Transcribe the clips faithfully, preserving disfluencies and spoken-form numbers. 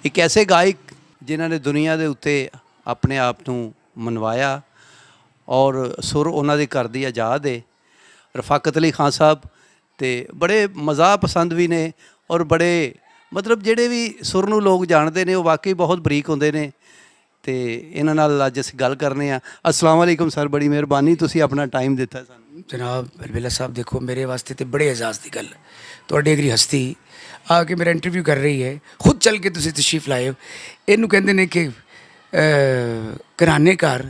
एक ऐसे गायक जिन्होंने दुनिया के उत्ते अपने आप को मनवाया और सुर उन्होंने कर दी आज़ाद है। रफाकत अली खान साहब तो बड़े मज़ाक पसंद भी ने और बड़े मतलब जेडे भी सुर नूं लोग जानते हैं वो वाकई बहुत बरीक होंदे ने। तो इन्हां नाल अज असीं गल करने आ। अस्सलाम वालेकुम सर, बड़ी मेहरबानी तुसीं अपना टाइम दिता सानूं। जनाब अलवेला साहब, देखो मेरे वास्ते तो बड़े एजाज़ की गल, तुहाडी अगली हस्ती आके मेरा इंटरव्यू कर रही है, खुद चल के तुसीं तशरीफ लाए हो। इनू कहते हैं कि घराने घर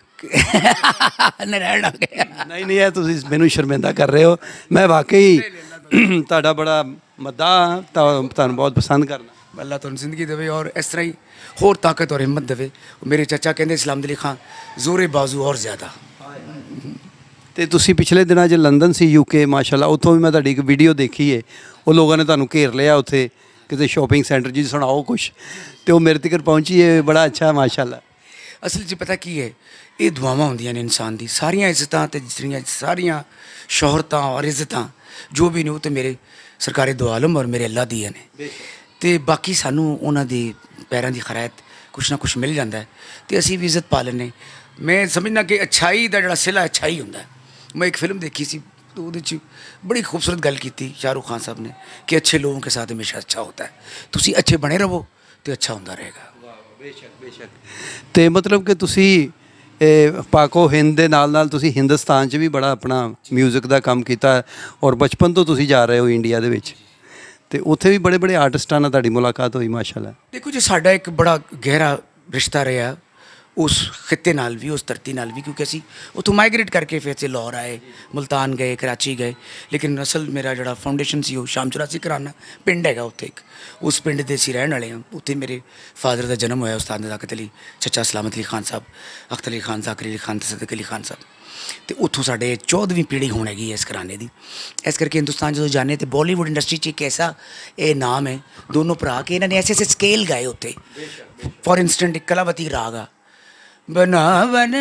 नारायण आ गया। नहीं नहीं, है तुसीं मैनूं शर्मिंदा कर रहे हो। मैं वाकई तुहाडा बड़ा मद्दा तुहानूं बहुत पसंद करना। अल्लाह तुहानूं जिंदगी देवे और इस तरह ही होर ताकत और हिम्मत देवे। मेरे चाचा कहते सलाम अली खान जोरे बाजू और ज़्यादा। तो तुसीं पिछले दिनों च लंदन सी यूके माशाअल्लाह, उत्थों भी मैं तुहाडी एक वीडियो देखी है। वो लोगों ने तुहानूं घेर लिया उत्थे किसी शॉपिंग सेंटर जी, सुनाओ कुछ। तो मेरे तक पहुँची है, बड़ा अच्छा माशाअल्लाह। असल च पता की है, ये दुआवां होंदियां ने इंसान दी। सारियां इज्जतां ते जिहड़ियां सारियां शोहरतां और इज्जतां जो भी ने वो तो मेरे सरकारी दो आलम और मेरे अल्लाह दियां ने। तो बाकी सानू उन्हां दे पैरां दी खैरायत कुछ ना कुछ मिल जाता है तो असीं भी इज्जत पा लैने। मैं समझना कि अच्छाई दा जिहड़ा सिला अच्छाई हुंदा है। मैं एक फिल्म देखी सी तो उहदे च बड़ी खूबसूरत गल की थी शाहरुख खान साहब ने कि अच्छे लोगों के साथ हमेशा अच्छा होता है। तुसीं अच्छे बने रहो तो अच्छा होंदा रहेगा। बेशक बेशक। तो मतलब कि तुसीं पाको हिंद दे नाल नाल तुसीं हिंदुस्तान च भी बड़ा अपना म्यूजिक का काम किया और बचपन तो तुसीं जा रहे हो इंडिया दे विच, ते उत्थे भी बड़े बड़े आर्टिस्टां नाल तुहाडी मुलाकात हुई माशाअल्लाह। देखो जी, साडा एक बड़ा गहरा रिश्ता रहा उस खिते नाल भी, उस धरती नाल भी, क्योंकि असी उत्थों माइग्रेट करके फिर से लाहौर आए, मुल्तान गए, कराची गए। लेकिन असल मेरा जो फाउंडेशन सी वो शाम चौरासी घराना पिंड है उत्थे एक, उस पिंड के असीं रहने वाले हाँ। उत्थे मेरे फादर का जन्म होया, उस्ताद नज़ाकत अली, चचा सलामत अली खान साहब, अख्तर अली खान, ज़ाकिर अली खान, सदक अली खान साहब। तो उत्थों साढ़े चौदहवीं पीढ़ी होने हैगी है इस घराने की। इस करके हिंदुस्तान जो जाने तो बॉलीवुड इंडस्ट्री च एक ऐसा ये नाम है, दोनों भरा के इन्होंने ऐसे ऐसे स्केल गाए उत्थे। फॉर इंस्टेंट एक कलावती राग आ, बना बन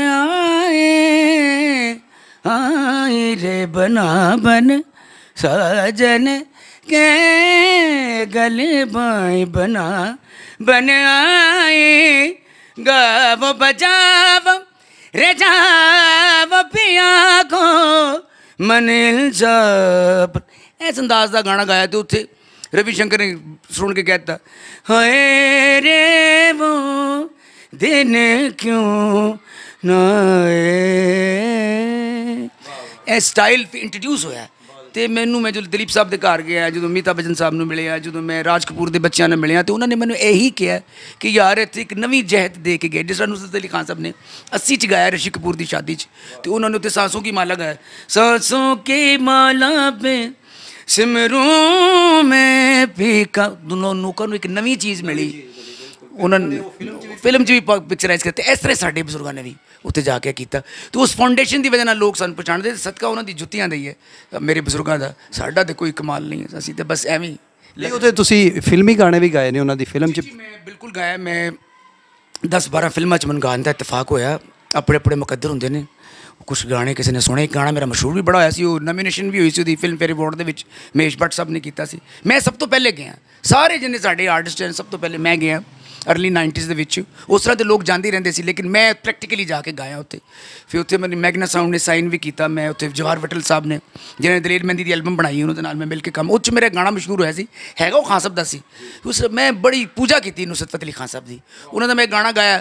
आए आए रे बना बन साजन के गले बाएं बना बन आए गाव बजाव रे जाव पिया को मनिल जाब। इस अंदाज का गाना गाया तो उत्थे रविशंकर ने सुन के कहता, हाय रे वो दिन क्यों ना ए स्टाइल इंट्रोड्यूस होया। तो मैनू मैं जो दिलीप साहब के घर गया, जो अमिताभ बच्चन साहब ने मिले, जो मैं राज कपूर के बच्चों ने मिले, तो उन्होंने मैंने यही कहा कि यार इतने एक नवी जहत दे के गए। जिस तरह नुसरत अली खान साहब ने अस्सी च गाया ऋषि कपूर की शादी च, तो उन्होंने उत्ते सांसों की माला गाया, सांसों की माला पे सिमरूं में फीका। दोनों लोगों को एक नवी चीज़ मिली, उन्होंने फिल्म च भी पिक्चराइज करते। इस तरह साढ़े बजुर्गों ने भी उत्थे जाके किया। तो उस फाउंडेशन की वजह लोग सानू पछाणदे, सदका उन्होंने जुत्तियां दी है मेरे बजुर्गों का। साडा तो कोई कमाल नहीं है, असीं तो बस एवें नहीं। उहदे तुसीं फिल्मी गाने भी गाए ने उन्होंने फिल्म च? मैं बिल्कुल गाया। मैं दस बारह फिल्मों च मैनूं गाने का इतफाक होया। अपने अपने मुकद्दर होंदे ने, कुछ गाने किसी ने सुने। एक गाना मेरा मशहूर भी बड़ा होया सी, नॉमिनेशन भी हुई सी फिल्म फेयर अवार्ड दे विच, महेश भट्ट साहब ने किया सी। मैं सब तो पहले गया, सारे जिन्ने साडे आर्टिस्ट हैं सब तो पहले मैं गया अर्ली नाइनटीज़ दे विच। उस तरह के लोग जाते ही रहते सी, लेकिन मैं प्रैक्टिकली जाके गाया उत्थे। फिर उत्थे मैंने मैगना साउंड ने साइन भी किया। मैं उत्थे जवाहर वटल साहब ने जिन्हें दलेर मेहंदी की एल्बम बनाई, उन्होंने नाल मैं मिल के काम, उस मेरा गाना मशहूर होया सी, हैगा वो खान साहब दा सी। उस मैं बड़ी पूजा की नुसरत फतेह अली खान साहब की। उन्होंने मैं गाना गाया,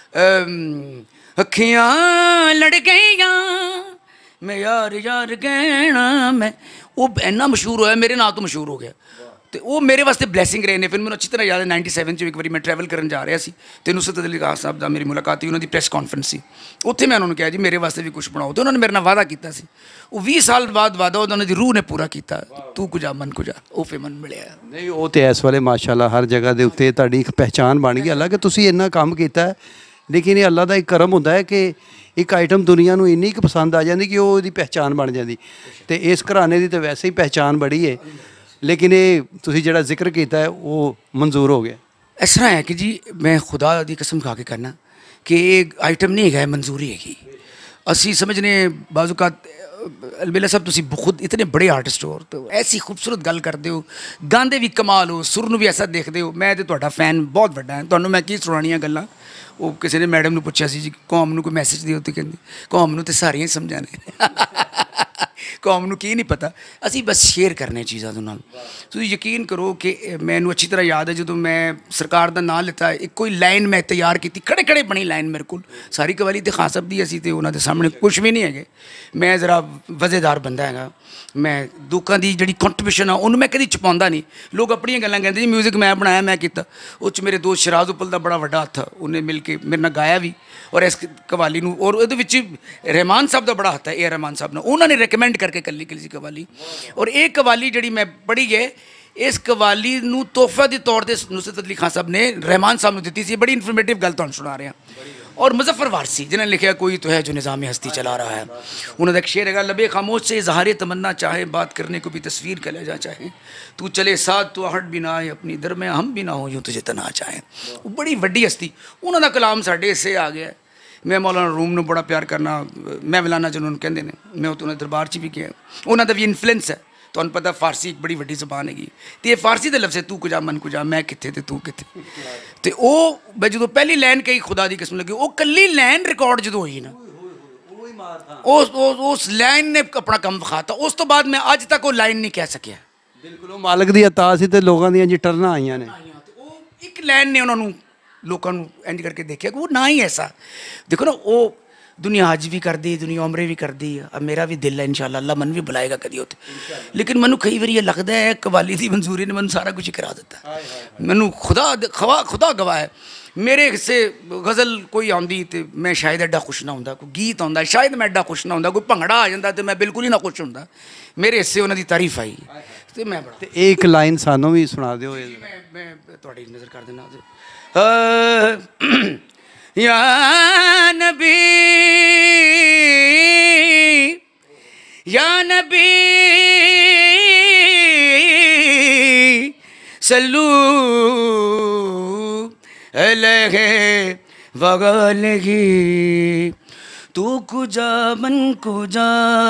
अखियां लड़ गईयां मैं यार यार कहना मैं, वो इन्ना मशहूर होया, मेरे नाम तो मशहूर हो गया। तो वो मेरे वास्ते ब्लैसिंग रहे ने। फिर मैंने अच्छी तरह याद है नाइनटी सैवन च एक बार मैं ट्रैवल करन जा रहा सी, तो नुसरत अली खान साहब दा मेरी मुलाकात हुई, उन्होंने प्रेस कॉन्फ्रेंस सी। उत्थे मैं उन्होंने कहा जी मेरे वास्ते भी कुछ बनाओ, तो उन्होंने मेरे नाल वादा किया सी। वो बीस साल बाद वादा उन्होंने दी रूह ने पूरा किया, तू कुजा मन कुजा, वो फिर मन मिलिया। नहीं वो तो इस वाले माशाअल्लाह हर जगह के उत्ते तुहाडी एक पहचान बन गई। हालांकि तुसीं इन्ना काम किया है, लेकिन ये अल्लाह का एक करम होंदा है कि एक आइटम दुनिया को इन्नी क पसंद आ जाती कि वो उसकी पहचान बन जाती। तो इस घराने की तो वैसे ही पहचान बड़ी है, लेकिन ये तुसीं जिहड़ा जिक्र किया है वो मंजूर हो गया। इस तरह है कि जी मैं खुदा की कसम खा के करना कि एक आइटम नहीं है, मंजूरी हैगी। असी समझने बाज़ औक़ात अलबेला साहब तुसी खुद इतने बड़े आर्टिस्ट हो तो ऐसी खूबसूरत गल करते हो, गांदे भी कमाल हो, सुर नूं भी ऐसा देखते हो। मैं तो तुहाडा फैन बहुत वड्डा है, तुहानूं मैं की सुणाणियां गल्लां। वो किसी ने मैडम नूं पुੱਛਿਆ ਸੀ जी कौम नूं कोई मैसेज दिओ तो कहंदी कौम नूं ते सारियां ही समझाने कौम नूं की नहीं पता, असी बस शेयर करने चीज़ां दे नाल। तुसीं यकीन करो कि मैनूं अच्छी तरह याद है जदों मैं सरकार दा नाम लिता एक कोई लाइन मैं तैयार की खड़े खड़े बनी लाइन मेरे को सारी कवाली तो खान साहब दी असी तो उन्होंने सामने कुछ भी नहीं है। मैं जरा वजेदार बंदा है, मैं लोगों की जी कंट्रीब्यूशन आ उन्होंने मैं कभी छुपाता नहीं। लोग अपन गल्लां कहते जी म्यूजिक मैं बनाया मैं किया, उस मेरे दोस्त शराज उपल का बड़ा वड्डा हत्थ, उन्हें मिल के मेरे नाल गाया भी और इस कवाली नूं और उहदे विच रहमान साहब का बड़ा हत्थ है। ए आर रहमान साहब ने उन्होंने रिकमेंड करके कली कली सी कवाली और ये कवाली जी मैं पढ़ी है इस कवाली नूं तोहफा के तौर पर नुसरत अली खान साहब ने रहमान साहब नूं दित्ती सी। बड़ी इन्फॉर्मेटिव गल तुहानूं सुना रहा और मुजफ्फर वारसी जिन्हें लिखा कोई तो है जो निज़ाम हस्ती चला रहा है, उन्होंने एक शेर है लबे खामोश से इजहार तमन्ना चाहे बात करने को भी तस्वीर का ले जा चाहे तू चले साथ तो आहट भी ना आए अपनी दर में हम भी ना हो यूँ तुझे तना चाहे। वो बड़ी वड्डी हस्ती उन्होंने कलाम साढ़े इससे आ गया। मैं मौलाना रूम नूं बड़ा प्यार करना, मैं मौलाना जिन्होंने कहते हैं मैं उन्होंने दरबार च भी गया, उन्होंने भी इन्फ्लुएंस है। तुहानूं पता फारसी एक बड़ी वड्डी ज़बान हैगी तो ये फारसी के लफ्ज़ है तू कुजा मन कुजा मैं कित्थे ते तू कित्थे तो वो मैं जो पहली लैन कही खुदा की कसम लगी वो कली लैन रिकॉर्ड जो हुई ना उस उस लैन ने अपना कम विखाता। उस तो बाद मैं अज तक वो लाइन नहीं कह सकिया। बिल्कुल मालक दी अता सी ते लोगों दी जी टरना आईयां ने एक लैन ने उन्होंने लोगों इंज करके देखा कि वो ना ही ऐसा देखो ना वो दुनिया अज भी कर दी दुनिया उमरे भी कर दी। अब मेरा भी दिल है इंशाअल्लाह अल्लाह मन भी बुलाएगा कभी उत्थे, लेकिन मैनू कई बार ये लगता है कवाली की मंजूरी ने मैं सारा कुछ ही करा दिता। मैनू खुदा खवा खुदा गवाह है मेरे हिस्से गज़ल कोई आँदी तो मैं शायद एडा खुश ना होंदा, कोई गीत आता शायद मैं एडा खुश ना होंदा, कोई भंगड़ा आ जाता तो मैं बिल्कुल ही ना खुश होंदा। मेरे हिस्से उन्होंने तारीफ आई तो मैं बड़ा एक लाइन सानू भी सुना दो। मैं मैं थोड़ी नज़र कर देना या नबी या नबी सल्लू अलैहि वगलही तू कुजा मन कुजा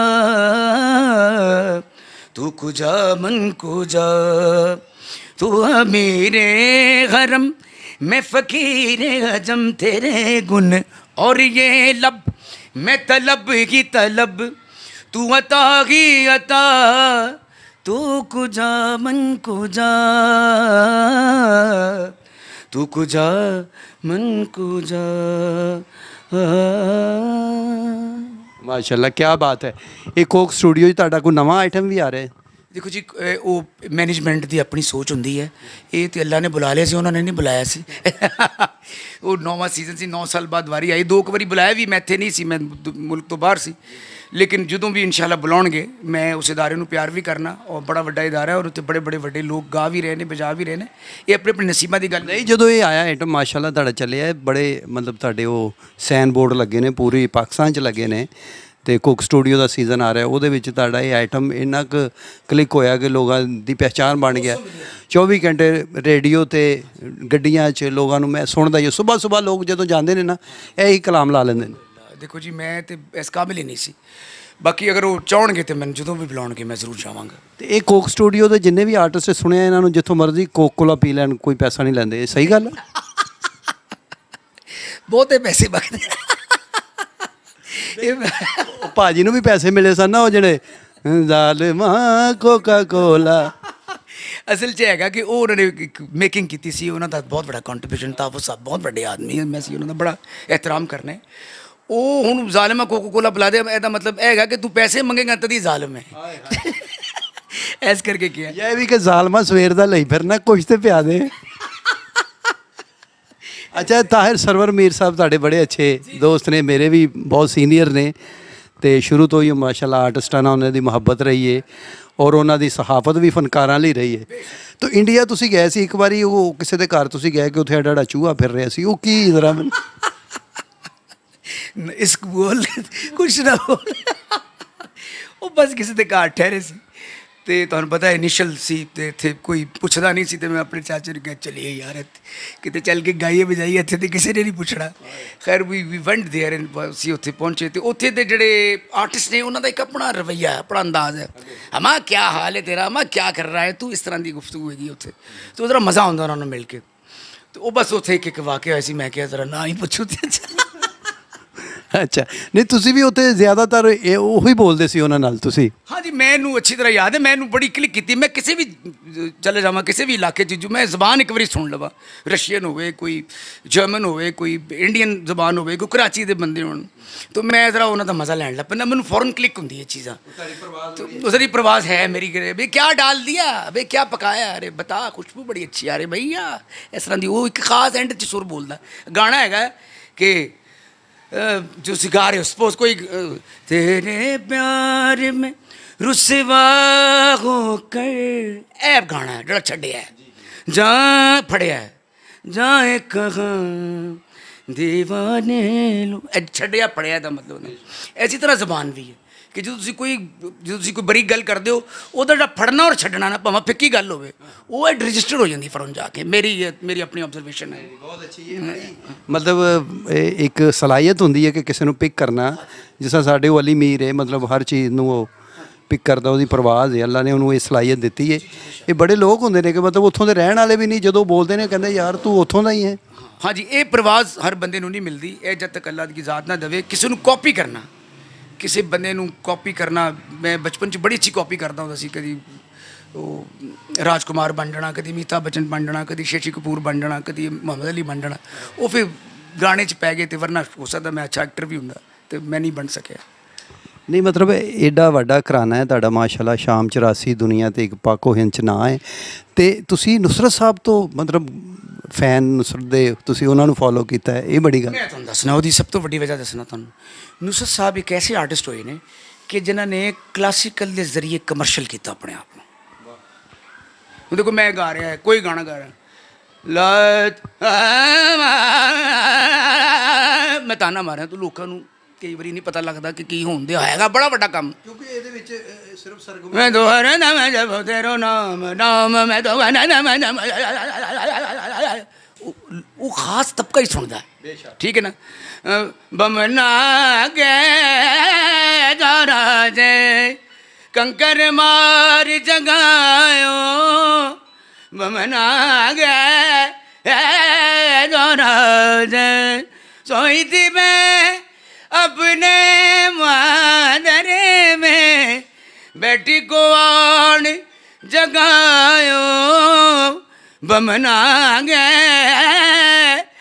तू कुजा मन कुजा तू मेरे गरम मैं फ़कीर अजम तेरे गुन और ये लब मैं तलब ही तलब तू अता ही अता तू कुजा मन कुजा तू कुजा मन कुजा। माशाल्लाह क्या बात है। एक कोक स्टूडियो तुहाडा कोई नवा आइटम भी आ रहा है? देखो जी वो मैनेजमेंट की अपनी सोच होंगी है, ये तो अल्लाह ने बुला लिया सी उन्होंने नहीं बुलाया सी वो नौवां सीजन सी नौ साल बाद वारी आई, दो बारी बुलाया भी मैं इत्थे नहीं सी, मैं मुल्क तो बाहर सी, लेकिन जदों भी इंशाल्लाह बुलाउणगे मैं उस इदारे नूं प्यार भी करना और बड़ा वड्डा इदारा है और उत्ते बड़े बड़े वड्डे लोग गा भी रहे हैं बजा भी रहे हैं। ये अपने अपने नसीबां दी गल नहीं जदों ये आया आइटम माशाल्लाह तुहाडा चलिया है, बड़े मतलब तुहाडे वो सैन बोर्ड लगे ने पूरी पाकिस्तान च लगे ने तो कुक स्टूडियो का सीजन आ रहा वो ये आइटम इन्ना क क्लिक होया कि लोगों की पहचान बन गया। चौबी घंटे रेडियो तो गड्डियां च लोगों मैं सुनता ही सुबह सुबह लोग जो जाते हैं ना यही कलाम ला लेंगे। देखो जी मैं तो इस काबिल ही नहीं सी, बाकी अगर वो चाहणगे तो मैं जो भी बुलाउणगे मैं जरूर जावांगा। तो ये कोक स्टूडियो के जिन्हें भी आर्टिस्ट सुनिया इन्होंने जितों मर्जी कोक कोला पी लैन कोई पैसा नहीं लेंदे, सही गल है? बहुते पैसे बगदे भाजी नूं भी पैसे मिले सन ना वो जेडे ज़ालिमा कोका कोला असल च हैगा कि वो उन्होंने मेकिंग की सी, उन्होंने बहुत बड़ा कंट्रीब्यूशन था, वो सब बहुत बड़े आदमी है, मैं उन्होंने बड़ा एहतराम करना है। वो हुण ज़ालिमा कोका कोला पिला दे एदा मतलब हैगा कि तू पैसे मंगेगा तदी ज़ालिम है ऐस करके किया यह भी कि ज़ालिमा सवेर दा लई फिरना कुछ तो पिया दे। अच्छा ताहिर सरवर मीर साहब तुहाडे बड़े अच्छे दोस्त ने, मेरे भी बहुत सीनियर ने तो शुरू तो ही माशाल्लाह आर्टिस्टां नाल उन्हां दी मुहब्बत रही है और उन्हां दी सहाफत भी फनकारां लई रही है। तो इंडिया तुसीं गए सी एक बारी वो किसी के घर तुसीं गए कि उत्थे एडा चूहा फिर रहा सी, वो की जरा मैं इस बोल कुछ ना बोल वो बस किसी के घर ठहरे सी ਤੇ ਤੁਹਾਨੂੰ ਪਤਾ ਇਨੀਸ਼ੀਅਲ ਸੀ ਤੇ ਇੱਥੇ ਕੋਈ ਪੁੱਛਦਾ ਨਹੀਂ ਸੀ ਤੇ ਮੈਂ ਆਪਣੇ ਚਾਚੇ ਨੂੰ ਕਿਹਾ ਚਲੀਏ ਯਾਰ ਇੱਥੇ ਕਿਤੇ ਚੱਲ ਕੇ ਗਾਈਏ ਵਜਾਈਏ, ਇੱਥੇ ਤੇ ਕਿਸੇ ਨੇ ਨਹੀਂ ਪੁੱਛਣਾ। ਖੈਰ ਵੀ ਵੀ ਵੈਂਟ ਦੇਅਰ ਐਂਡ ਅਸੀਂ ਉੱਥੇ ਪਹੁੰਚੇ ਤੇ ਉੱਥੇ ਦੇ ਜਿਹੜੇ ਆਰਟਿਸਟ ਨੇ ਉਹਨਾਂ ਦਾ ਇੱਕ ਆਪਣਾ ਰਵੱਈਆ, ਆਪਣਾ ਅੰਦਾਜ਼ ਹੈ। ਅਮਾ ਕਿਆ ਹਾਲ ਹੈ ਤੇਰਾ, ਅਮਾ ਕਿਆ ਕਰ ਰਹਾ ਹੈ ਤੂੰ, ਇਸ ਤਰ੍ਹਾਂ ਦੀ ਗੁਫ਼ਤਗੂ ਹੈਗੀ ਉੱਥੇ। ਤੇ ਉਹਦਾ ਮਜ਼ਾ ਆਉਂਦਾ ਉਹਨਾਂ ਨੂੰ ਮਿਲ ਕੇ। ਤੇ ਉਹ ਬਸ ਉੱਥੇ ਇੱਕ ਇੱਕ ਵਾਕਿਆ ਹੋਇਆ ਸੀ, ਮੈਂ ਕਿਹਾ ਜ਼ਰਾ ਨਾ ਹੀ ਪੁੱਛੋ ਤੇ ਅੱਛਾ, ਨਹੀਂ ਤੁਸੀਂ ਵੀ ਉੱਥੇ ਜ਼ਿਆਦਾਤਰ ਇਹ ਉਹੀ ਬੋਲਦੇ ਸੀ ਉਹਨਾਂ ਨਾਲ ਤੁਸੀਂ? ਹਾਂਜੀ, ਮੈਨੂੰ ਅੱਛੀ ਤਰ੍ਹਾਂ ਯਾਦ ਹੈ, ਮੈਨੂੰ ਬੜੀ ਕਲਿੱਕ ਕੀਤੀ। ਮੈਂ ਕਿਸੇ ਵੀ ਚਲੇ ਜਾਵਾਂ, ਕਿਸੇ ਵੀ ਇਲਾਕੇ 'ਚ, ਜੋ ਮੈਂ ਜ਼ਬਾਨ ਇੱਕ ਵਾਰੀ ਸੁਣ ਲਵਾਂ, ਰਸ਼ੀਅਨ ਹੋਵੇ, ਕੋਈ ਜਰਮਨ ਹੋਵੇ, ਕੋਈ ਇੰਡੀਅਨ ਜ਼ਬਾਨ ਹੋਵੇ, ਕੋਈ ਕਰਾਚੀ ਦੇ ਬੰਦੇ ਹੋਣ, ਤਾਂ ਮੈਂ ਜ਼ਰਾ ਉਹਨਾਂ ਦਾ ਮਜ਼ਾ ਲੈਣ ਲੱਗ ਪੈਂਦਾ। ਮੈਨੂੰ ਫੌਰਨ ਕਲਿੱਕ ਹੁੰਦੀ ਹੈ ਚੀਜ਼ਾਂ। ਉਸਰੀ प्रवास है मेरी घरे भाई, क्या डाल दिया भाई, क्या पकाया, अरे बता खुशबू बड़ी अच्छी आ रही भैया, इस तरह की। वो एक खास एंड च सुर बोलता गाना है कि जो सिखा रहे हो, सपोज कोई तेरे प्यार में रुसवा होकर, ऐ गाना है जो छड़िया है जां फड़िया है जाए कहाँ दीवाने लो, छड़िया फड़िया का मतलब। इसी तरह जबान भी है कि जो तुसी कोई जो तुसी कोई बरीक गल करते हो, ਉਹਦਾ ਜਿਹੜਾ ਫੜਨਾ ਔਰ ਛੱਡਣਾ ਨਾ, ਭਾਵੇਂ ਫਿੱਕੀ ਗੱਲ ਹੋਵੇ, ਉਹ ਐਡ ਰਜਿਸਟਰ ਹੋ ਜਾਂਦੀ ਫੌਰਨ ਜਾ ਕੇ। ਮੇਰੀ ਮੇਰੀ ਆਪਣੀ ਆਬਜ਼ਰਵੇਸ਼ਨ ਹੈ। ਬਹੁਤ ਅੱਛੀ ਹੈ। ਮਤਲਬ ਇਹ ਇੱਕ ਸਲਾਹੀਅਤ ਹੁੰਦੀ ਹੈ ਕਿ ਕਿਸੇ ਨੂੰ ਪਿਕ ਕਰਨਾ, ਜਿਸ ਤਰ੍ਹਾਂ ਸਾਡੇ ਉਹ ਅਲੀ ਮੀਰ ਹੈ, ਮਤਲਬ ਹਰ ਚੀਜ਼ ਨੂੰ ਉਹ ਪਿਕ ਕਰਦਾ, ਉਹਦੀ ਪ੍ਰਵਾਜ਼ ਹੈ, ਅੱਲਾ ਨੇ ਉਹਨੂੰ ਇਹ ਸਲਾਹੀਅਤ ਦਿੱਤੀ ਹੈ। ਇਹ ਬੜੇ ਲੋਕ ਹੁੰਦੇ ਨੇ ਕਿ ਮਤਲਬ ਉੱਥੋਂ ਦੇ ਰਹਿਣ ਵਾਲੇ ਵੀ ਨਹੀਂ, ਜਦੋਂ ਬੋਲਦੇ ਨੇ ਕਹਿੰਦੇ ਯਾਰ ਤੂੰ ਉੱਥੋਂ ਦਾ ਹੀ ਹੈ। ਹਾਂਜੀ, ਇਹ ਪ੍ਰਵਾਜ਼ ਹਰ ਬੰਦੇ ਨੂੰ ਨਹੀਂ ਮਿਲਦੀ। ਇਹ ਜਦ ਤੱਕ ਅੱਲਾ ਦੀ ਜ਼ਾਤ ਨਾ ਦੇਵੇ। ਕਿਸੇ ਨੂੰ ਕਾਪੀ ਕਰਨਾ, ਕਿਸੇ ਬੰਦੇ ਨੂੰ ਕਾਪੀ ਕਰਨਾ, ਮੈਂ ਬਚਪਨ 'ਚ ਬੜੀ ਅੱਛੀ ਕਾਪੀ ਕਰਦਾ ਹੁੰਦਾ ਸੀ। ਕਦੀ ਉਹ ਰਾਜਕੁਮਾਰ ਬਣ ਜਾਣਾ, ਕਦੀ ਅਮਿਤਾਭ ਬੱਚਨ ਬਣ ਜਾਣਾ, ਕਦੀ ਸ਼ਸ਼ੀ ਕਪੂਰ ਬਣ ਜਾਣਾ, ਕਦੀ ਮੁਹੰਮਦ ਅਲੀ ਬਣ ਜਾਣਾ। ਉਹ ਫਿਰ ਗਾਣੇ 'ਚ ਪੈ ਗਏ ਤੇ ਵਰਨਾ ਹੋ ਸਕਦਾ ਮੈਂ ਅੱਛਾ ਐਕਟਰ ਵੀ ਹੁੰਦਾ, ਤੇ ਮੈਂ ਨਹੀਂ ਬਣ ਸਕਿਆ। ਨਹੀਂ ਮਤਲਬ ਐਡਾ ਵੱਡਾ ਘਰਾਣਾ ਹੈ ਤੁਹਾਡਾ ਮਾਸ਼ਾਅੱਲਾ, ਸ਼ਾਮ ਚੁਰਾਸੀ ਦੁਨੀਆ ਤੇ ਇੱਕ ਪਾਕੋ ਹਿੰਦ 'ਚ ਨਾਂ ਹੈ। ਤੇ ਤੁਸੀਂ ਨੁਸਰਤ ਸਾਹਿਬ ਤੋਂ ਮਤਲਬ ਫੈਨ, ਨੁਸਰਤ ਦੇ ਤੁਸੀਂ ਉਹਨਾਂ ਨੂੰ ਫੋਲੋ ਕੀਤਾ ਹੈ, ਇਹ ਬੜੀ ਗੱਲ। ਮੈਂ ਤੁਹਾਨੂੰ ਦੱਸਣਾ ਉਹਦੀ ਸਭ ਤੋਂ ਵੱਡੀ ਵਜ੍ਹਾ ਦੱਸਣਾ ਤੁਹਾਨੂੰ। ਨੁਸਰਤ ਸਾਹਿਬ ਇੱਕ ਐਸੇ ਆਰਟਿਸਟ ਹੋਏ ਨੇ ਕਿ ਜਿਨ੍ਹਾਂ ਨੇ ਕਲਾਸੀਕਲ ਦੇ ਜ਼ਰੀਏ ਕਮਰਸ਼ੀਅਲ ਕੀਤਾ ਆਪਣੇ ਆਪ ਨੂੰ। ਹੁਣ ਦੇਖੋ ਮੈਂ ਗਾ ਰਿਹਾ, ਕੋਈ ਗਾਣਾ ਗਾ ਰਿਹਾ, ਲਾ ਮੈਂ ਤਾਨਾ ਮਾਰਿਆ, ਤੂੰ ਲੋਕਾਂ ਨੂੰ ਕਈ ਵਾਰੀ ਨਹੀਂ ਪਤਾ ਲੱਗਦਾ ਕਿ ਕੀ ਹੋਣ ਦਿਆ ਹੈਗਾ। ਬੜਾ ਵੱਡਾ ਕੰਮ, ਕਿਉਂਕਿ ਇਹਦੇ ਵਿੱਚ ਸਿਰਫ ਸਰਗਮ ਮੈਂ ਦੁਆਰਾ ਨਾਮ ਜਪ ਤੇਰਾ ਨਾਮ ਨਾਮ ਮੈਂ ਦੁਆਰਾ ਨਾਮ ਨਾਮ, ਉਹ ਖਾਸ ਤਬਕਾ ਹੀ ਸੁਣਦਾ, ਠੀਕ ਹੈ ਨਾ। ਬਮਨਾ ਗਏ ਦਾਰਾ ਜੇ ਕੰਕਰ ਮਾਰ ਜਗਾਇਓ, ਬਮਨਾ ਗਏ ਦਾਰਾ ਜੇ सोई थी मैं अपने मादरे में बैठी को आन जगायो बमना गए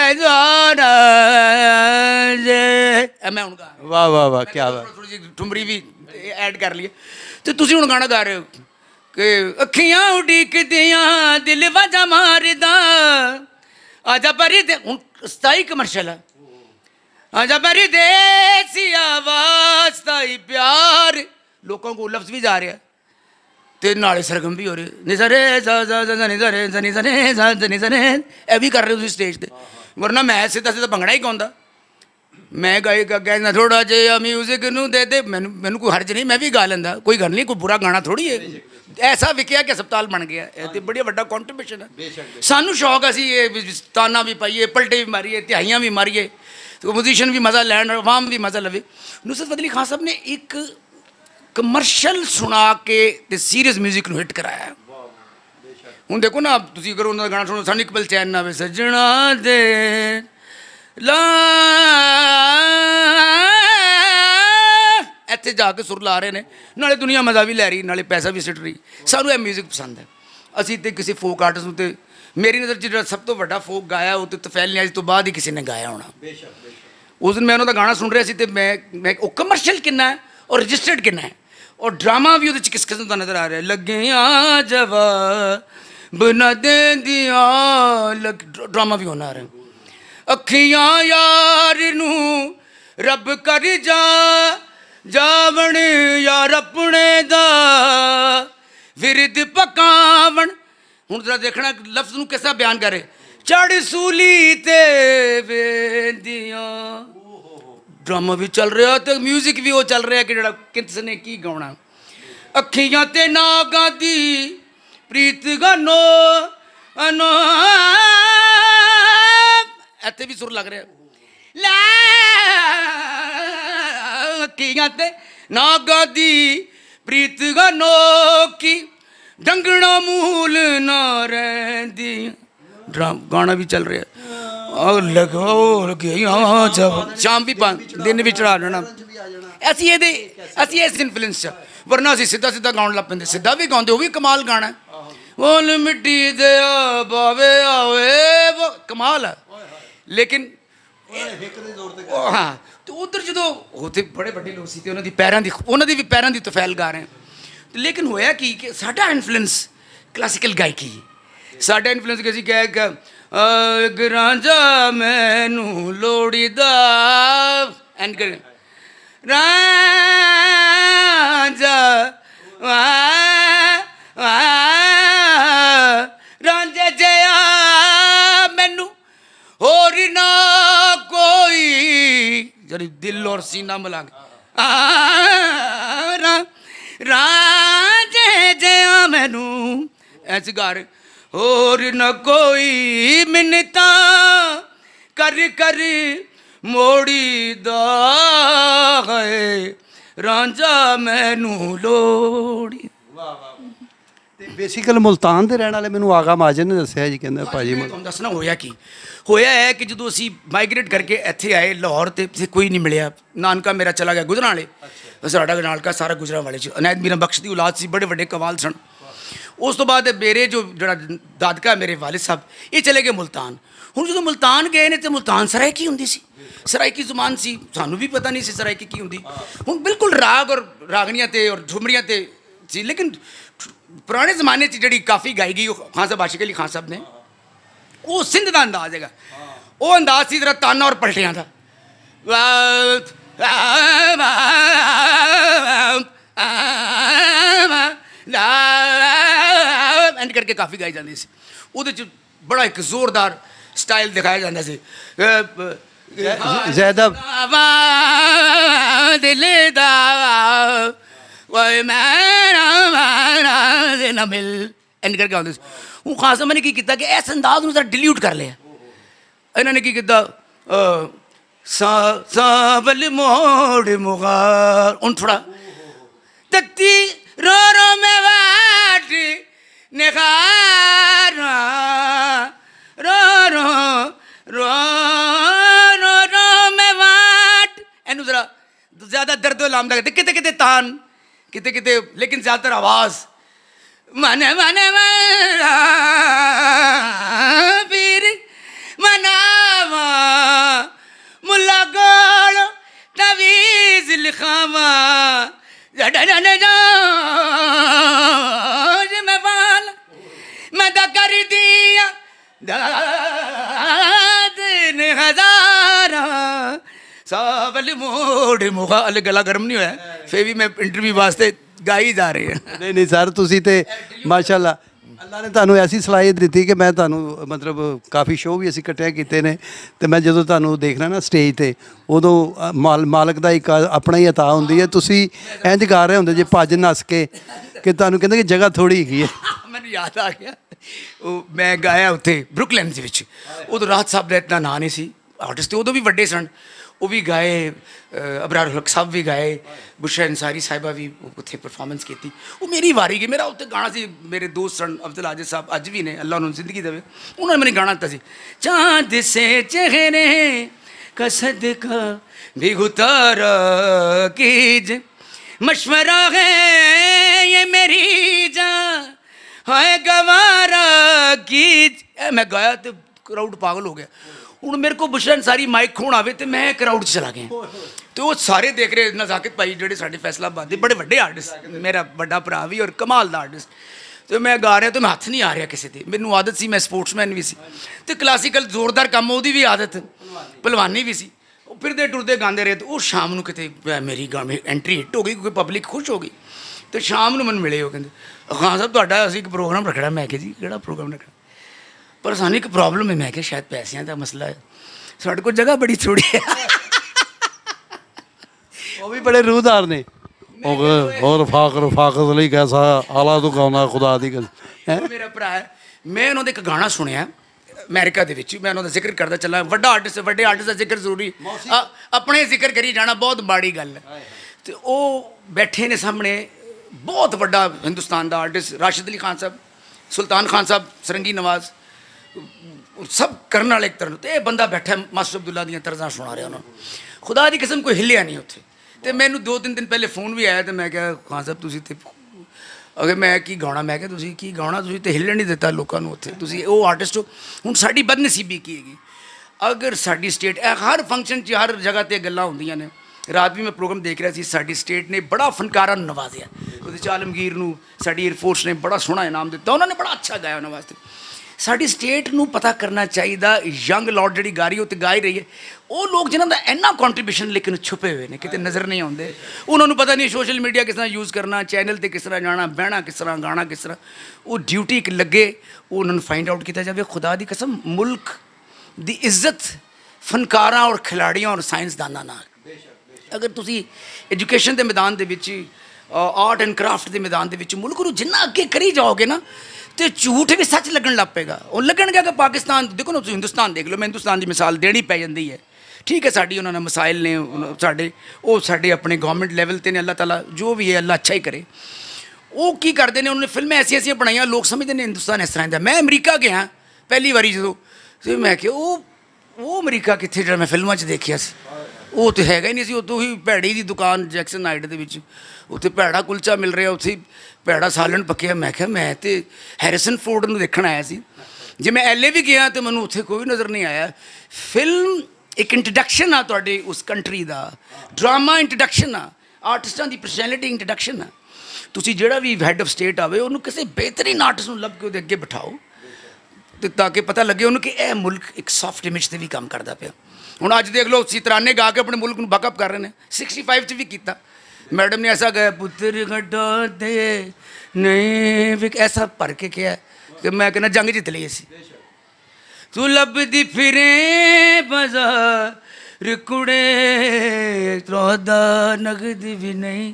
मैं हूँ गा वाह वाह वाह क्या बात। थोड़ी जी ठुमरी भी ऐड कर ली तो तुसी हुण गाना गा रहे हो कि अखियां उड़ीकदियां दिल वजा मारदा आजा परी दे हुण सताई कमर्शियल है आजा परी देसी आवाज सताई प्यार लोगों को लफ्ज भी जा रहा है ते नाले सरगम भी हो रहे निजरे सा सा सा निजरे सा निजरे सा निजरे ए भी कर रहे हो स्टेज ते वरना मैं सीधा सीधा भंगड़ा ही गाउंदा मैं गाई कहना थोड़ा जिहा म्यूजिक नूं दे दे मैनू मैनू कोई हर्ज नहीं मैं भी गा लैंदा कोई गल नहीं कोई बुरा गाना थोड़ी है ऐसा विकिया कि हस्पताल बन गया ये बड़ी वड्डा कॉन्ट्रीब्यूशन है सानू शौक असी ताना भी पाइए पलटे भी मारिए तिहाइयां भी मारिए तो म्यूजिशियन भी मज़ा लैन अवाम भी मज़ा लवे। नुसरत फतेह अली खान साहब ने एक कमर्शियल सुना के ते सीरियस म्यूजिक नूं हिट कराया हुण देखो ना तुसीं अगर उन्हां दा गाना सुनो सन इकबल चैन ना वे सजना दे ला ਇੱਥੇ ਜਾ ਕੇ ਸੁਰ ਲਾ ਰਹੇ ਨੇ ਨਾਲੇ ਦੁਨੀਆ ਮਜ਼ਾ ਵੀ ਲੈ ਰਹੀ ਨਾਲੇ ਪੈਸਾ ਵੀ ਸਿੱਟ ਰਹੀ ਸਾਨੂੰ ਇਹ ਮਿਊਜ਼ਿਕ ਪਸੰਦ ਹੈ। ਅਸੀਂ ਤੇ ਕਿਸੇ ਫੋਕ ਆਰਟਿਸਟ ਨੂੰ ਤੇ ਮੇਰੀ ਨਜ਼ਰ 'ਚ ਜਿਹੜਾ ਸਭ ਤੋਂ ਵੱਡਾ ਫੋਕ ਗਾਇਆ ਉਹ ਤੇ ਤਫੈਲ ਨਿਆਜ਼ ਤੋਂ ਬਾਅਦ ਹੀ ਕਿਸੇ ਨੇ ਗਾਇਆ ਹੋਣਾ। ਉਸ ਦਿਨ ਮੈਂ ਉਹਨਾਂ ਦਾ ਗਾਣਾ ਸੁਣ ਰਿਹਾ ਸੀ ਤੇ ਮੈਂ ਮੈਂ ਉਹ ਕਮਰਸ਼ੀਅਲ ਕਿੰਨਾ ਹੈ ਔਰ ਰਜਿਸਟਰਡ ਕਿੰਨਾ ਹੈ ਔਰ ਡਰਾਮਾ ਵੀ ਉਹਦੇ 'ਚ ਕਿਸ ਕਿਸਮ ਦਾ ਨਜ਼ਰ ਆ ਰਿਹਾ ਲੱਗਿਆ ਜਵਾ ਬਣਾ ਦੇਂਦੀਆਂ ਲੱਗ ਡਰਾਮਾ ਵੀ ਹੋਣਾ ਆ ਰਿਹਾ ਅੱਖੀਆਂ ਯਾਰ ਨੂੰ ਰੱਬ ਕਰ ਜਾ ਜਾਵਣ ਯਾਰ ਆਪਣੇ ਦਾ ਵਿਰਦ ਪਕਾਵਣ ਹੁਣ ਜ਼ਰਾ ਦੇਖਣਾ ਲਫ਼ਜ਼ ਨੂੰ ਕਿਸ ਤਰ੍ਹਾਂ ਬਿਆਨ ਕਰੇ ਚੜ੍ਹ ਸੂਲੀ ਤੇ ਵੇਂਦੀਆਂ ਡਰਾਮਾ ਵੀ ਚੱਲ ਰਿਹਾ ਤੇ ਮਿਊਜ਼ਿਕ ਵੀ ਉਹ ਚੱਲ ਰਿਹਾ ਕਿ ਜਿਹੜਾ ਕਿਸ ਨੇ ਕੀ ਗਾਉਣਾ ਅੱਖੀਆਂ ਤੇ ਨਾਗਾਂ ਦੀ ਪ੍ਰੀਤ ਗਾਨੋ ਅਨੋ ਇੱਥੇ ਵੀ ਸੁਰ ਲੱਗ ਰਿਹਾ ਲੈ ਅੱਖੀਆਂ ਤੇ ਨਾਗਾਂ ਦੀ ਪ੍ਰੀਤ ਗਾਨੋ ਕੀ ਡੰਗਣਾ ਮੂਲ ਨਾ ਰਹਿੰਦੀ ਡਰਾਮ ਗਾਣਾ ਵੀ ਚੱਲ ਰਿਹਾ ਆ ਲਗਾਓ ਲਗਿਆ ਜਬ ਸ਼ਾਮ ਵੀ ਪੰਜ ਦਿਨ ਵੀ ਚੜਾ ਦੇਣਾ ਅਸੀਂ ਇਹਦੇ ਅਸੀਂ ਇਸ ਇਨਫਲੂਐਂਸ 'ਚ ਵਰਨਾ ਅਸੀਂ ਸਿੱਧਾ ਸਿੱਧਾ ਗਾਉਣ ਲੱਗ ਪੈਂਦੇ ਸਿੱਧਾ ਵੀ ਗਾਉਂਦੇ ਉਹ ਵੀ ਕਮਾਲ ਗਾਣਾ ਬੋਲ ਮਿੱਟੀ ਦੇ ਬਾਵੇ ਆਵੇ ਕਮਾਲ ਹੈ ਲੇਕਿਨ ਹਾਂ ਤੇ ਉਧਰ ਜਦੋਂ ਉੱਥੇ ਬੜੇ ਵੱਡੇ ਲੋਕ ਸੀ ਤੇ ਉਹਨਾਂ ਦੀ ਪੈਰਾਂ ਦੀ ਉਹਨਾਂ ਦੀ ਵੀ ਪੈਰਾਂ ਦੀ ਤਫੈਲ ਗਾ ਰਹੇ ਲੇਕਿਨ ਹੋਇਆ ਕੀ ਕਿ ਸਾਡਾ ਇਨਫਲੂਐਂਸ ਕਲਾਸੀਕਲ ਗਾਇਕੀ ਸਾਡਾ ਇਨਫਲੂਐਂਸ ਕਿ ਅਸੀਂ ਕਹਿ ਕੇ ਰਾਂਝਾ ਮੈਨੂੰ ਲੋੜੀਦਾ ਐਂਡ ਕਰ ਰਾਂਝਾ ਰਾਂਝਾ ਜਿਆ ਮੈਨੂੰ ਹੋਰ ਨਾ ਕੋਈ ਜਿਹੜੀ ਦਿਲ ਔਰ ਸੀਨਾ ਮਿਲਾ ਕੇ ਰਾਂਝੇ ਜਿਆ ਮੈਨੂੰ ਐਸ ਗਾਰ ਹੋਰ ਨਾ ਕੋਈ ਮਿੰਨਤਾਂ ਕਰ ਕਰ ਮੋੜੀ ਦਾ ਹੈ ਰਾਂਝਾ ਮੈਨੂੰ ਲੋੜੀ ਵਾਹ ਵਾਹ ਤੇ ਬੇਸਿਕਲ ਮੁਲਤਾਨ ਦੇ ਰਹਿਣ ਵਾਲੇ ਮੈਨੂੰ ਆਗਾ ਮਾਜਨ ਨੇ ਦੱਸਿਆ ਜੀ ਕਹਿੰਦਾ ਭਾਜੀ ਮੈਂ ਤੁਹਾਨੂੰ ਦੱਸਣਾ ਹੋਇਆ ਕੀ ਹੋਇਆ ਹੈ ਕਿ ਜਦੋਂ ਅਸੀਂ ਮਾਈਗ੍ਰੇਟ ਕਰਕੇ ਇੱਥੇ ਆਏ ਲਾਹੌਰ ਤੇ ਕੋਈ ਨਹੀਂ ਮਿਲਿਆ ਨਾਨਕਾ ਮੇਰਾ ਚਲਾ ਗਿਆ ਗੁਜਰਾਂਵਾਲੇ ਸਾਡਾ ਨਾਨਕਾ ਸਾਰਾ ਗੁਜਰਾਂਵਾਲੇ 'ਚ ਅਨੈਦ ਮੀਰਾਂ ਬਖਸ਼ ਦੀ ਔਲਾਦ ਸੀ ਬੜੇ ਵੱਡੇ ਕਵਾਲ ਸਨ ਉਸ ਤੋਂ ਬਾਅਦ ਮੇਰੇ ਜੋ ਜਿਹੜਾ ਦਾਦਕਾ ਮੇਰੇ ਵਾਲਿਦ ਸਾਹਿਬ ਇਹ ਚਲੇ ਗਏ ਮੁਲਤਾਨ ਹੁਣ ਜਦੋਂ ਮੁਲਤਾਨ ਗਏ ਨੇ ਤੇ ਮੁਲਤਾਨ ਸਰਾਇਕੀ ਹੁੰਦੀ ਸੀ ਸਰਾਇਕੀ ਜ਼ੁਬਾਨ ਸੀ ਸਾਨੂੰ ਵੀ ਪਤਾ ਨਹੀਂ ਸੀ ਸਰਾਇਕੀ ਕੀ ਹੁੰਦੀ ਹੁਣ ਬਿਲਕੁਲ ਰਾਗ ਔਰ ਰਾਗਣੀਆਂ ਤੇ ਔਰ ਝੁਮਰੀਆਂ ਤੇ ਸੀ ਲੇਕਿਨ ਪੁਰਾਣੇ ਜ਼ਮਾਨੇ 'ਚ ਜਿਹੜੀ ਕਾਫੀ ਗਾਈ ਗਈ ਉਹ ਖਾਨ ਸਾਹਿਬ ਆਸ਼ਿਕ ਅਲੀ ਖਾਨ ਸਾਹਿਬ ਨੇ ਉਹ ਸਿੰਧ ਦਾ ਅੰਦਾਜ਼ ਹੈਗਾ ਉਹ ਅੰਦਾਜ਼ ਸੀ ਜ਼ਰਾ ਤਾਨਾ ਔਰ ਪਲਟਿਆਂ ਦਾ ਐਂਡ ਕਰਕੇ ਕਾਫੀ ਗਾਈ ਜਾਂਦੀ ਸੀ ਉਹਦੇ 'ਚ ਬੜਾ ਇੱਕ ਜ਼ੋਰਦਾਰ ਸਟਾਈਲ ਦਿਖਾਇਆ ਜਾਂਦਾ ਸੀ ਜ਼ਿਆਦਾ ਦਿਲ ਦਾ ਓਏ ਮੈਂ ਨਾ ਮਿਲ ਐਂਡ ਕਰਕੇ ਆਉਂਦੇ ਸੀ ਉਹ ਖਾਸ ਸਾਹਿਬ ਨੇ ਕੀ ਕੀਤਾ ਕਿ ਇਸ ਅੰਦਾਜ਼ ਨੂੰ ਜ਼ਰਾ ਡਿਲੀਊਟ ਕਰ ਲਿਆ ਇਹਨਾਂ ਨੇ ਕੀ ਕੀਤਾ ਸਾ ਸਾਵਲ ਮੋੜ ਮੁਗਾਰ ਹੁਣ ਥੋੜਾ ਤੱਤੀ ਰੋ ਰੋ ਮੈਂ ਵਾਟ ਨਿਖਾਰਾ ਰੋ ਰੋ ਰੋ ਰੋ ਰੋ ਮੈਂ ਵਾਟ ਇਹਨੂੰ ਜ਼ਰਾ ਜ਼ਿਆਦਾ ਦਰਦ ਲਾਮ ਲੱਗਦਾ ਕਿਤੇ ਕਿਤੇ ਤਾਨ ਕਿਤੇ ਕਿਤੇ ਲੇਕਿਨ ਜ਼ਿਆਦਾਤਰ ਆਵਾਜ਼ ਮਨ ਮਨ ਮਰਾ ਪੀਰ ਮਨਾਵਾ ਮੁੱਲਾ ਗੋਲ ਤਵੀਜ਼ ਲਿਖਾਵਾ ਜੜਾ ਜੜਾ ਜਾ ਮੈਂ ਵਾਲ ਮੈਂ ਤਾਂ ਕਰ ਦਿਆ ਦਾਦ ਨੇ ਹਜ਼ਾਰਾਂ ਸਾਵਲ ਮੋੜ ਮੁਗਾ ਅਲੇ ਗਲਾ ਗਰਮ ਨਹੀਂ ਹੋਇਆ ਫੇਰ ਵੀ ਮੈਂ ਇੰਟਰਵਿਊ ਵਾਸਤੇ ਗਾਈ ਜਾ ਰਹੇ ਹਾਂ ਨਹੀਂ ਨਹੀਂ ਸਰ ਤੁਸੀਂ ਤੇ ਮਾਸ਼ਾਅੱਲਾ ਅੱਲਾ ਨੇ ਤੁਹਾਨੂੰ ਐਸੀ ਸਲਾਹੀਅਤ ਦਿੱਤੀ ਕਿ ਮੈਂ ਤੁਹਾਨੂੰ ਮਤਲਬ ਕਾਫੀ ਸ਼ੋਅ ਵੀ ਅਸੀਂ ਇਕੱਠੇ ਕੀਤੇ ਨੇ ਤੇ ਮੈਂ ਜਦੋਂ ਤੁਹਾਨੂੰ ਦੇਖਣਾ ਨਾ ਸਟੇਜ ਤੇ ਉਦੋਂ ਮਾਲ ਮਾਲਕ ਦਾ ਇੱਕ ਆਪਣਾ ਹੀ ਅਤਾ ਹੁੰਦੀ ਹੈ ਤੁਸੀਂ ਇੰਝ ਗਾ ਰਹੇ ਹੁੰਦੇ ਜੇ ਭੱਜ ਨੱਸ ਕੇ ਕਿ ਤੁਹਾਨੂੰ ਕਹਿੰਦੇ ਕਿ ਜਗ੍ਹਾ ਥੋੜ੍ਹੀ ਹੈਗੀ ਹੈ ਮੈਨੂੰ ਯਾਦ ਆ ਗਿਆ ਉਹ ਮੈਂ ਗਾਇਆ ਉੱਥੇ ਬਰੁਕਲਿਨ ਦੇ ਵਿੱਚ ਉਦੋਂ ਰਾਹਤ ਸਾਹਿਬ ਦਾ ਇਤਨਾ ਨਾਂ ਨਹੀਂ ਸੀ ਆਰਟਿਸਟ ਉਦੋਂ ਵੀ ਵੱਡੇ ਸਨ ਉਹ ਵੀ ਗਾਏ ਅਬਰਾਰ ਹਕ ਸਾਹਿਬ ਵੀ ਗਾਏ ਬੁਸ਼ਰਾ ਅੰਸਾਰੀ ਸਾਹਿਬਾ ਵੀ ਉੱਥੇ ਪਰਫਾਰਮੈਂਸ ਕੀਤੀ ਉਹ ਮੇਰੀ ਵਾਰੀ ਗਈ ਮੇਰਾ ਉੱਥੇ ਗਾਣਾ ਸੀ ਮੇਰੇ ਦੋਸਤ ਸਨ ਅਬਦੁਲ ਆਜਿਜ਼ ਸਾਹਿਬ ਅੱਜ ਵੀ ਨੇ ਅੱਲਾ ਉਹਨਾਂ ਨੂੰ ਜ਼ਿੰਦਗੀ ਦੇਵੇ ਉਹਨਾਂ ਨੇ ਮੈਨੂੰ ਗਾਣਾ ਦਿੱਤਾ ਸੀ ਚਾਂਦ ਸੇ ਚਿਹਰੇ ਕਾ ਸਦਕਾ ਵੀ ਗੁਤਾਰਾ ਕੀਜ ਮਸ਼ਵਰਾ ਹੈ ਇਹ ਮੇਰੀ ਜਾਨ ਹਾਏ ਗਵਾਰਾ ਕੀਜ ਮੈਂ ਗਾਇਆ ਤੇ ਕਰਾਊਡ ਪਾਗਲ ਹੋ ਗਿਆ ਹੁਣ ਮੇਰੇ ਕੋਲ ਬੁਸ਼ਰਾ ਅੰਸਾਰੀ ਮਾਈਕ ਖੋਣ ਆਵੇ ਤੇ ਮੈਂ ਕਰਾਊਡ 'ਚ ਚਲਾ ਗਿਆ ਤੇ ਉਹ ਸਾਰੇ ਦੇਖ ਰਹੇ ਨਜ਼ਾਕਤ ਭਾਈ ਜਿਹੜੇ ਸਾਡੇ ਫੈਸਲਾਬਾਦ ਦੇ ਬੜੇ ਵੱਡੇ ਆਰਟਿਸਟ ਮੇਰਾ ਵੱਡਾ ਭਰਾ ਵੀ ਔਰ ਕਮਾਲ ਦਾ ਆਰਟਿਸਟ ਤੇ ਮੈਂ ਗਾ ਰਿਹਾ ਤੇ ਮੈਂ ਹੱਥ ਨਹੀਂ ਆ ਰਿਹਾ ਕਿਸੇ ਤੇ ਮੈਨੂੰ ਆਦਤ ਸੀ ਮੈਂ ਸਪੋਰਟਸਮੈਨ ਵੀ ਸੀ ਤੇ ਕਲਾਸੀਕਲ ਜ਼ੋਰਦਾਰ ਕੰਮ ਉਹਦੀ ਵੀ ਆਦਤ ਭਲਵਾਨੀ ਵੀ ਸੀ ਉਹ ਫਿਰਦੇ ਟੁਰਦੇ ਗਾਉਂਦੇ ਰਹੇ ਤੇ ਉਹ ਸ਼ਾਮ ਨੂੰ ਕਿਤੇ ਮੇਰੀ ਗਾਣੇ ਐਂਟਰੀ ਹਿੱਟ ਹੋ ਗਈ ਕਿਉਂਕਿ ਪਬਲਿਕ ਖੁਸ਼ ਹੋ ਗਈ ਤੇ ਸ਼ਾਮ ਨੂੰ ਮੈਨੂੰ ਮਿਲੇ ਉਹ ਕਹਿੰਦੇ ਖਾਨ ਸਾਹਿਬ ਤੁਹਾਡਾ ਅਸੀਂ ਇੱਕ ਪ੍ਰੋਗਰਾਮ ਰੱਖਣਾ ਮੈਂ ਕਿਹਾ ਜੀ ਕਿਹੜਾ ਪ੍ਰੋਗਰਾਮ ਰੱਖਣਾ ਪਰ ਸਾਨੂੰ ਇੱਕ ਪ੍ਰੋਬਲਮ ਹੈ ਮੈਂ ਕਿਹਾ ਸ਼ਾਇਦ ਪੈਸਿਆਂ ਦਾ ਮਸਲਾ ਹੈ ਸਾਡੇ ਕੋਲ ਜਗ੍ਹਾ ਬੜੀ ਥੋੜ੍ਹੀ ਹੈ ਉਹ ਵੀ ਬੜੇ ਰੂਹਦਾਰ ਨੇ और फाक रफाकत ਲਈ कैसा आला तू गाना खुदा दी गल ਉਹ ਮੇਰਾ ਭਰਾ ਹੈ। ਮੈਂ ਉਹਨਾਂ ਦਾ ਇੱਕ ਗਾਣਾ ਸੁਣਿਆ ਅਮਰੀਕਾ ਦੇ ਵਿੱਚ, ਮੈਂ ਉਹਨਾਂ ਦਾ ਜ਼ਿਕਰ ਕਰਦਾ ਚੱਲਾਂ। ਵੱਡਾ ਆਰਟਿਸਟ, ਵੱਡੇ ਆਰਟਿਸਟ ਦਾ ਜ਼ਿਕਰ ਜ਼ਰੂਰੀ, ਅ- ਆਪਣੇ ਜ਼ਿਕਰ ਕਰੀ ਜਾਣਾ ਬਹੁਤ ਮਾੜੀ ਗੱਲ ਹੈ। ਤੇ ਉਹ ਬੈਠੇ ਨੇ ਸਾਹਮਣੇ, ਬਹੁਤ ਵੱਡਾ ਹਿੰਦੁਸਤਾਨ ਦਾ ਆਰਟਿਸਟ ਰਾਸ਼ਿਦ ਅਲੀ ਖਾਨ ਸਾਹਿਬ, ਸੁਲਤਾਨ ਖਾਨ ਸਾਹਿਬ, ਸਰੰਗੀ ਨਵਾਜ਼, ਸਭ ਕਰਨ ਵਾਲੇ ਇੱਕ ਤਰ੍ਹਾਂ। ਤੇ ਇਹ ਬੰਦਾ ਬੈਠਾ ਮਾਸਟਰ ਅਬਦੁੱਲਾ ਦੀਆਂ ਤਰਜ਼ਾਂ ਸੁਣਾ ਰਿਹਾ ਉਹਨਾਂ ਨੂੰ। ਖੁਦਾ ਦੀ ਕਸਮ ਕੋਈ ਹਿੱਲਿਆ ਨਹੀਂ ਉੱਥੇ। ਤੇ ਮੈਨੂੰ ਦੋ ਤਿੰਨ ਦਿਨ ਪਹਿਲੇ ਫੋਨ ਵੀ ਆਇਆ ਤੇ ਮੈਂ ਕਿਹਾ ਖਾਨ ਸਾਹਿਬ ਤੁਸੀਂ ਤੇ ਅਗਰ ਮੈਂ ਕੀ ਗਾਉਣਾ, ਮੈਂ ਕਿਹਾ ਤੁਸੀਂ ਕੀ ਗਾਉਣਾ, ਤੁਸੀਂ ਤੇ ਹਿੱਲਣ ਨਹੀਂ ਦਿੱਤਾ ਲੋਕਾਂ ਨੂੰ ਉੱਥੇ, ਤੁਸੀਂ ਉਹ ਆਰਟਿਸਟ ਹੋ। ਹੁਣ ਸਾਡੀ ਬਦਨਸੀਬੀ ਕੀ ਹੈਗੀ, ਅਗਰ ਸਾਡੀ ਸਟੇਟ ਹਰ ਫੰਕਸ਼ਨ 'ਚ ਹਰ ਜਗ੍ਹਾ 'ਤੇ ਗੱਲਾਂ ਹੁੰਦੀਆਂ ਨੇ। ਰਾਤ ਵੀ ਮੈਂ ਪ੍ਰੋਗਰਾਮ ਦੇਖ ਰਿਹਾ ਸੀ, ਸਾਡੀ ਸਟੇਟ ਨੇ ਬੜਾ ਫਨਕਾਰਾਂ ਨੂੰ ਨਵਾਜ਼ਿਆ। ਉਹਦੇ 'ਚ ਆਲਮਗੀਰ ਨੂੰ ਸਾਡੀ ਏਅਰਫੋਰਸ ਨੇ ਬੜਾ ਸੋਹਣਾ ਇਨਾਮ ਦਿੱਤਾ, ਉਹਨਾਂ ਨੇ ਬੜਾ ਅੱਛਾ ਗਾਇਆ ਉਹਨਾਂ ਵਾਸਤੇ। ਸਾਡੀ ਸਟੇਟ ਨੂੰ ਪਤਾ ਕਰਨਾ ਚਾਹੀਦਾ, ਯੰਗ ਲੌਰਡ ਜਿਹੜੀ ਗਾ ਰਹੀ ਉਹ ਤੇ ਗਾ ਹੀ ਰਹੀ ਹੈ। ਉਹ ਲੋਕ ਜਿਨ੍ਹਾਂ ਦਾ ਇੰਨਾ ਕੰਟਰੀਬਿਊਸ਼ਨ ਲੇਕਿਨ ਛੁਪੇ ਹੋਏ ਨੇ, ਕਿਤੇ ਨਜ਼ਰ ਨਹੀਂ ਆਉਂਦੇ। ਉਹਨਾਂ ਨੂੰ ਪਤਾ ਨਹੀਂ ਸੋਸ਼ਲ ਮੀਡੀਆ ਕਿਸ ਤਰ੍ਹਾਂ ਯੂਜ਼ ਕਰਨਾ, ਚੈਨਲ 'ਤੇ ਕਿਸ ਤਰ੍ਹਾਂ ਜਾਣਾ, ਬਹਿਣਾ ਕਿਸ ਤਰ੍ਹਾਂ, ਗਾਣਾ ਕਿਸ ਤਰ੍ਹਾਂ। ਉਹ ਡਿਊਟੀ ਇੱਕ ਲੱਗੇ, ਉਹ ਉਹਨਾਂ ਨੂੰ ਫਾਈਂਡ ਆਊਟ ਕੀਤਾ ਜਾਵੇ। ਖੁਦਾ ਦੀ ਕਸਮ ਮੁਲਕ ਦੀ ਇੱਜ਼ਤ ਫਨਕਾਰਾਂ ਔਰ ਖਿਲਾੜੀਆਂ ਔਰ ਸਾਇੰਸਦਾਨਾਂ ਨਾਲ। ਅਗਰ ਤੁਸੀਂ ਐਜੂਕੇਸ਼ਨ ਦੇ ਮੈਦਾਨ ਦੇ ਵਿੱਚ, ਆਰਟ ਐਂਡ ਕਰਾਫਟ ਦੇ ਮੈਦਾਨ ਦੇ ਵਿੱਚ ਮੁਲਕ ਨੂੰ ਜਿੰਨਾ ਅੱਗੇ ਕਰੀ ਜਾਓਗੇ ਨਾ, ਤੇ ਝੂਠ ਵੀ ਸੱਚ ਲੱਗਣ ਲੱਗ ਪਏਗਾ। ਉਹ ਲੱਗਣਗਾ ਕਿ ਪਾਕਿਸਤਾਨ ਦੇਖੋ ਨਾ, ਤੁਸੀਂ ਹਿੰਦੁਸਤਾਨ ਦੇਖ ਲਓ। ਮੈਂ ਹਿੰਦੁਸਤਾਨ ਦੀ ਮਿਸਾਲ ਦੇਣੀ ਪੈ ਜਾਂਦੀ ਹੈ। ਠੀਕ ਹੈ, ਸਾਡੀ ਉਹਨਾਂ ਨਾਲ ਮਸਾਇਲ ਨੇ, ਸਾਡੇ ਉਹ ਸਾਡੇ ਆਪਣੇ ਗਵਰਨਮੈਂਟ ਲੈਵਲ 'ਤੇ ਨੇ। ਅੱਲਾਹ ਤਾਲਾ ਜੋ ਵੀ ਹੈ ਅੱਲਾ ਅੱਛਾ ਹੀ ਕਰੇ। ਉਹ ਕੀ ਕਰਦੇ ਨੇ, ਉਹਨਾਂ ਨੇ ਫਿਲਮਾਂ ਐਸੀਆਂ ਐਸੀਆਂ ਬਣਾਈਆਂ, ਲੋਕ ਸਮਝਦੇ ਨੇ ਹਿੰਦੁਸਤਾਨ ਇਸ ਤਰ੍ਹਾਂ ਦਾ। ਮੈਂ ਅਮਰੀਕਾ ਗਿਆ ਪਹਿਲੀ ਵਾਰੀ ਜਦੋਂ, ਤੇ ਮੈਂ ਕਿਹਾ ਉਹ ਉਹ ਅਮਰੀਕਾ ਕਿੱਥੇ ਜਿਹੜਾ ਮੈਂ ਫਿਲਮਾਂ 'ਚ ਦੇਖਿਆ ਸੀ, ਉਹ ਤਾਂ ਹੈਗਾ ਹੀ ਨਹੀਂ ਸੀ। ਉੱਥੋਂ ਹੀ ਭੈੜੀ ਦੀ ਦੁਕਾਨ ਜੈਕਸਨ ਹਾਈਟ ਦੇ ਵਿੱਚ, ਉੱਥੇ ਭੈੜਾ ਕੁਲਚਾ ਮਿਲ ਰਿਹਾ, ਉੱਥੇ ਭੈੜਾ ਸਾਲਣ ਪੱਕਿਆ। ਮੈਂ ਕਿਹਾ ਮੈਂ ਤੇ ਹੈਰਿਸਨ ਫੋਰਡ ਨੂੰ ਦੇਖਣ ਆਇਆ ਸੀ। ਜੇ ਮੈਂ ਐਲ ਏ ਵੀ ਗਿਆ ਤਾਂ ਮੈਨੂੰ ਉੱਥੇ ਕੋਈ ਨਜ਼ਰ ਨਹੀਂ ਆਇਆ। ਫਿਲਮ ਇੱਕ ਇੰਟਰਡਕਸ਼ਨ ਆ ਤੁਹਾਡੇ ਉਸ ਕੰਟਰੀ ਦਾ, ਡਰਾਮਾ ਇੰਟਰਡਕਸ਼ਨ ਆ, ਆਰਟਿਸਟਾਂ ਦੀ ਪਰਸਨੈਲਿਟੀ ਇੰਟਰਡਕਸ਼ਨ ਆ। ਤੁਸੀਂ ਜਿਹੜਾ ਵੀ ਹੈਡ ਆਫ ਸਟੇਟ ਆਵੇ, ਉਹਨੂੰ ਕਿਸੇ ਬਿਹਤਰੀਨ ਆਰਟਿਸਟ ਨੂੰ ਲੱਭ ਕੇ ਉਹਦੇ ਅੱਗੇ ਬਿਠਾਓ, ਤੇ ਤਾਂ ਕਿ ਪਤਾ ਲੱਗੇ ਉਹਨੂੰ ਕਿ ਇਹ ਮੁਲਕ ਇੱਕ ਸੌਫਟ ਇਮੇਜ 'ਤੇ ਵੀ ਕੰਮ ਕਰਦਾ ਪਿਆ। ਹੁਣ ਅੱਜ ਦੇਖ ਲਓ, ਅਸੀਂ ਤਰਾਨੇ ਗਾ ਕੇ ਆਪਣੇ ਮੁਲਕ ਨੂੰ ਬੈਕਅਪ ਕਰ ਰਹੇ ਨੇ। ਸਿਕਸਟੀ ਫਾਈਵ 'ਚ ਵੀ ਕੀਤਾ। ਮੈਡਮ ਨੇ ਐਸਾ ਗਾਇਆ, ਪੁੱਤਰ ਗੱਡਾ ਦੇ ਨਹੀਂ ਵੀ, ਐਸਾ ਭਰ ਕੇ ਕਿਹਾ ਕਿ ਮੈਂ ਕਹਿੰਦਾ ਜੰਗ ਜਿੱਤ ਲਈ ਅਸੀਂ। ਤੂੰ ਲੱਭਦੀ ਫਿਰੇ ਬਾਜ਼ਾਰ ਕੁੜੇ, ਰੋਦਾ ਨਗਦ ਵੀ ਨਹੀਂ,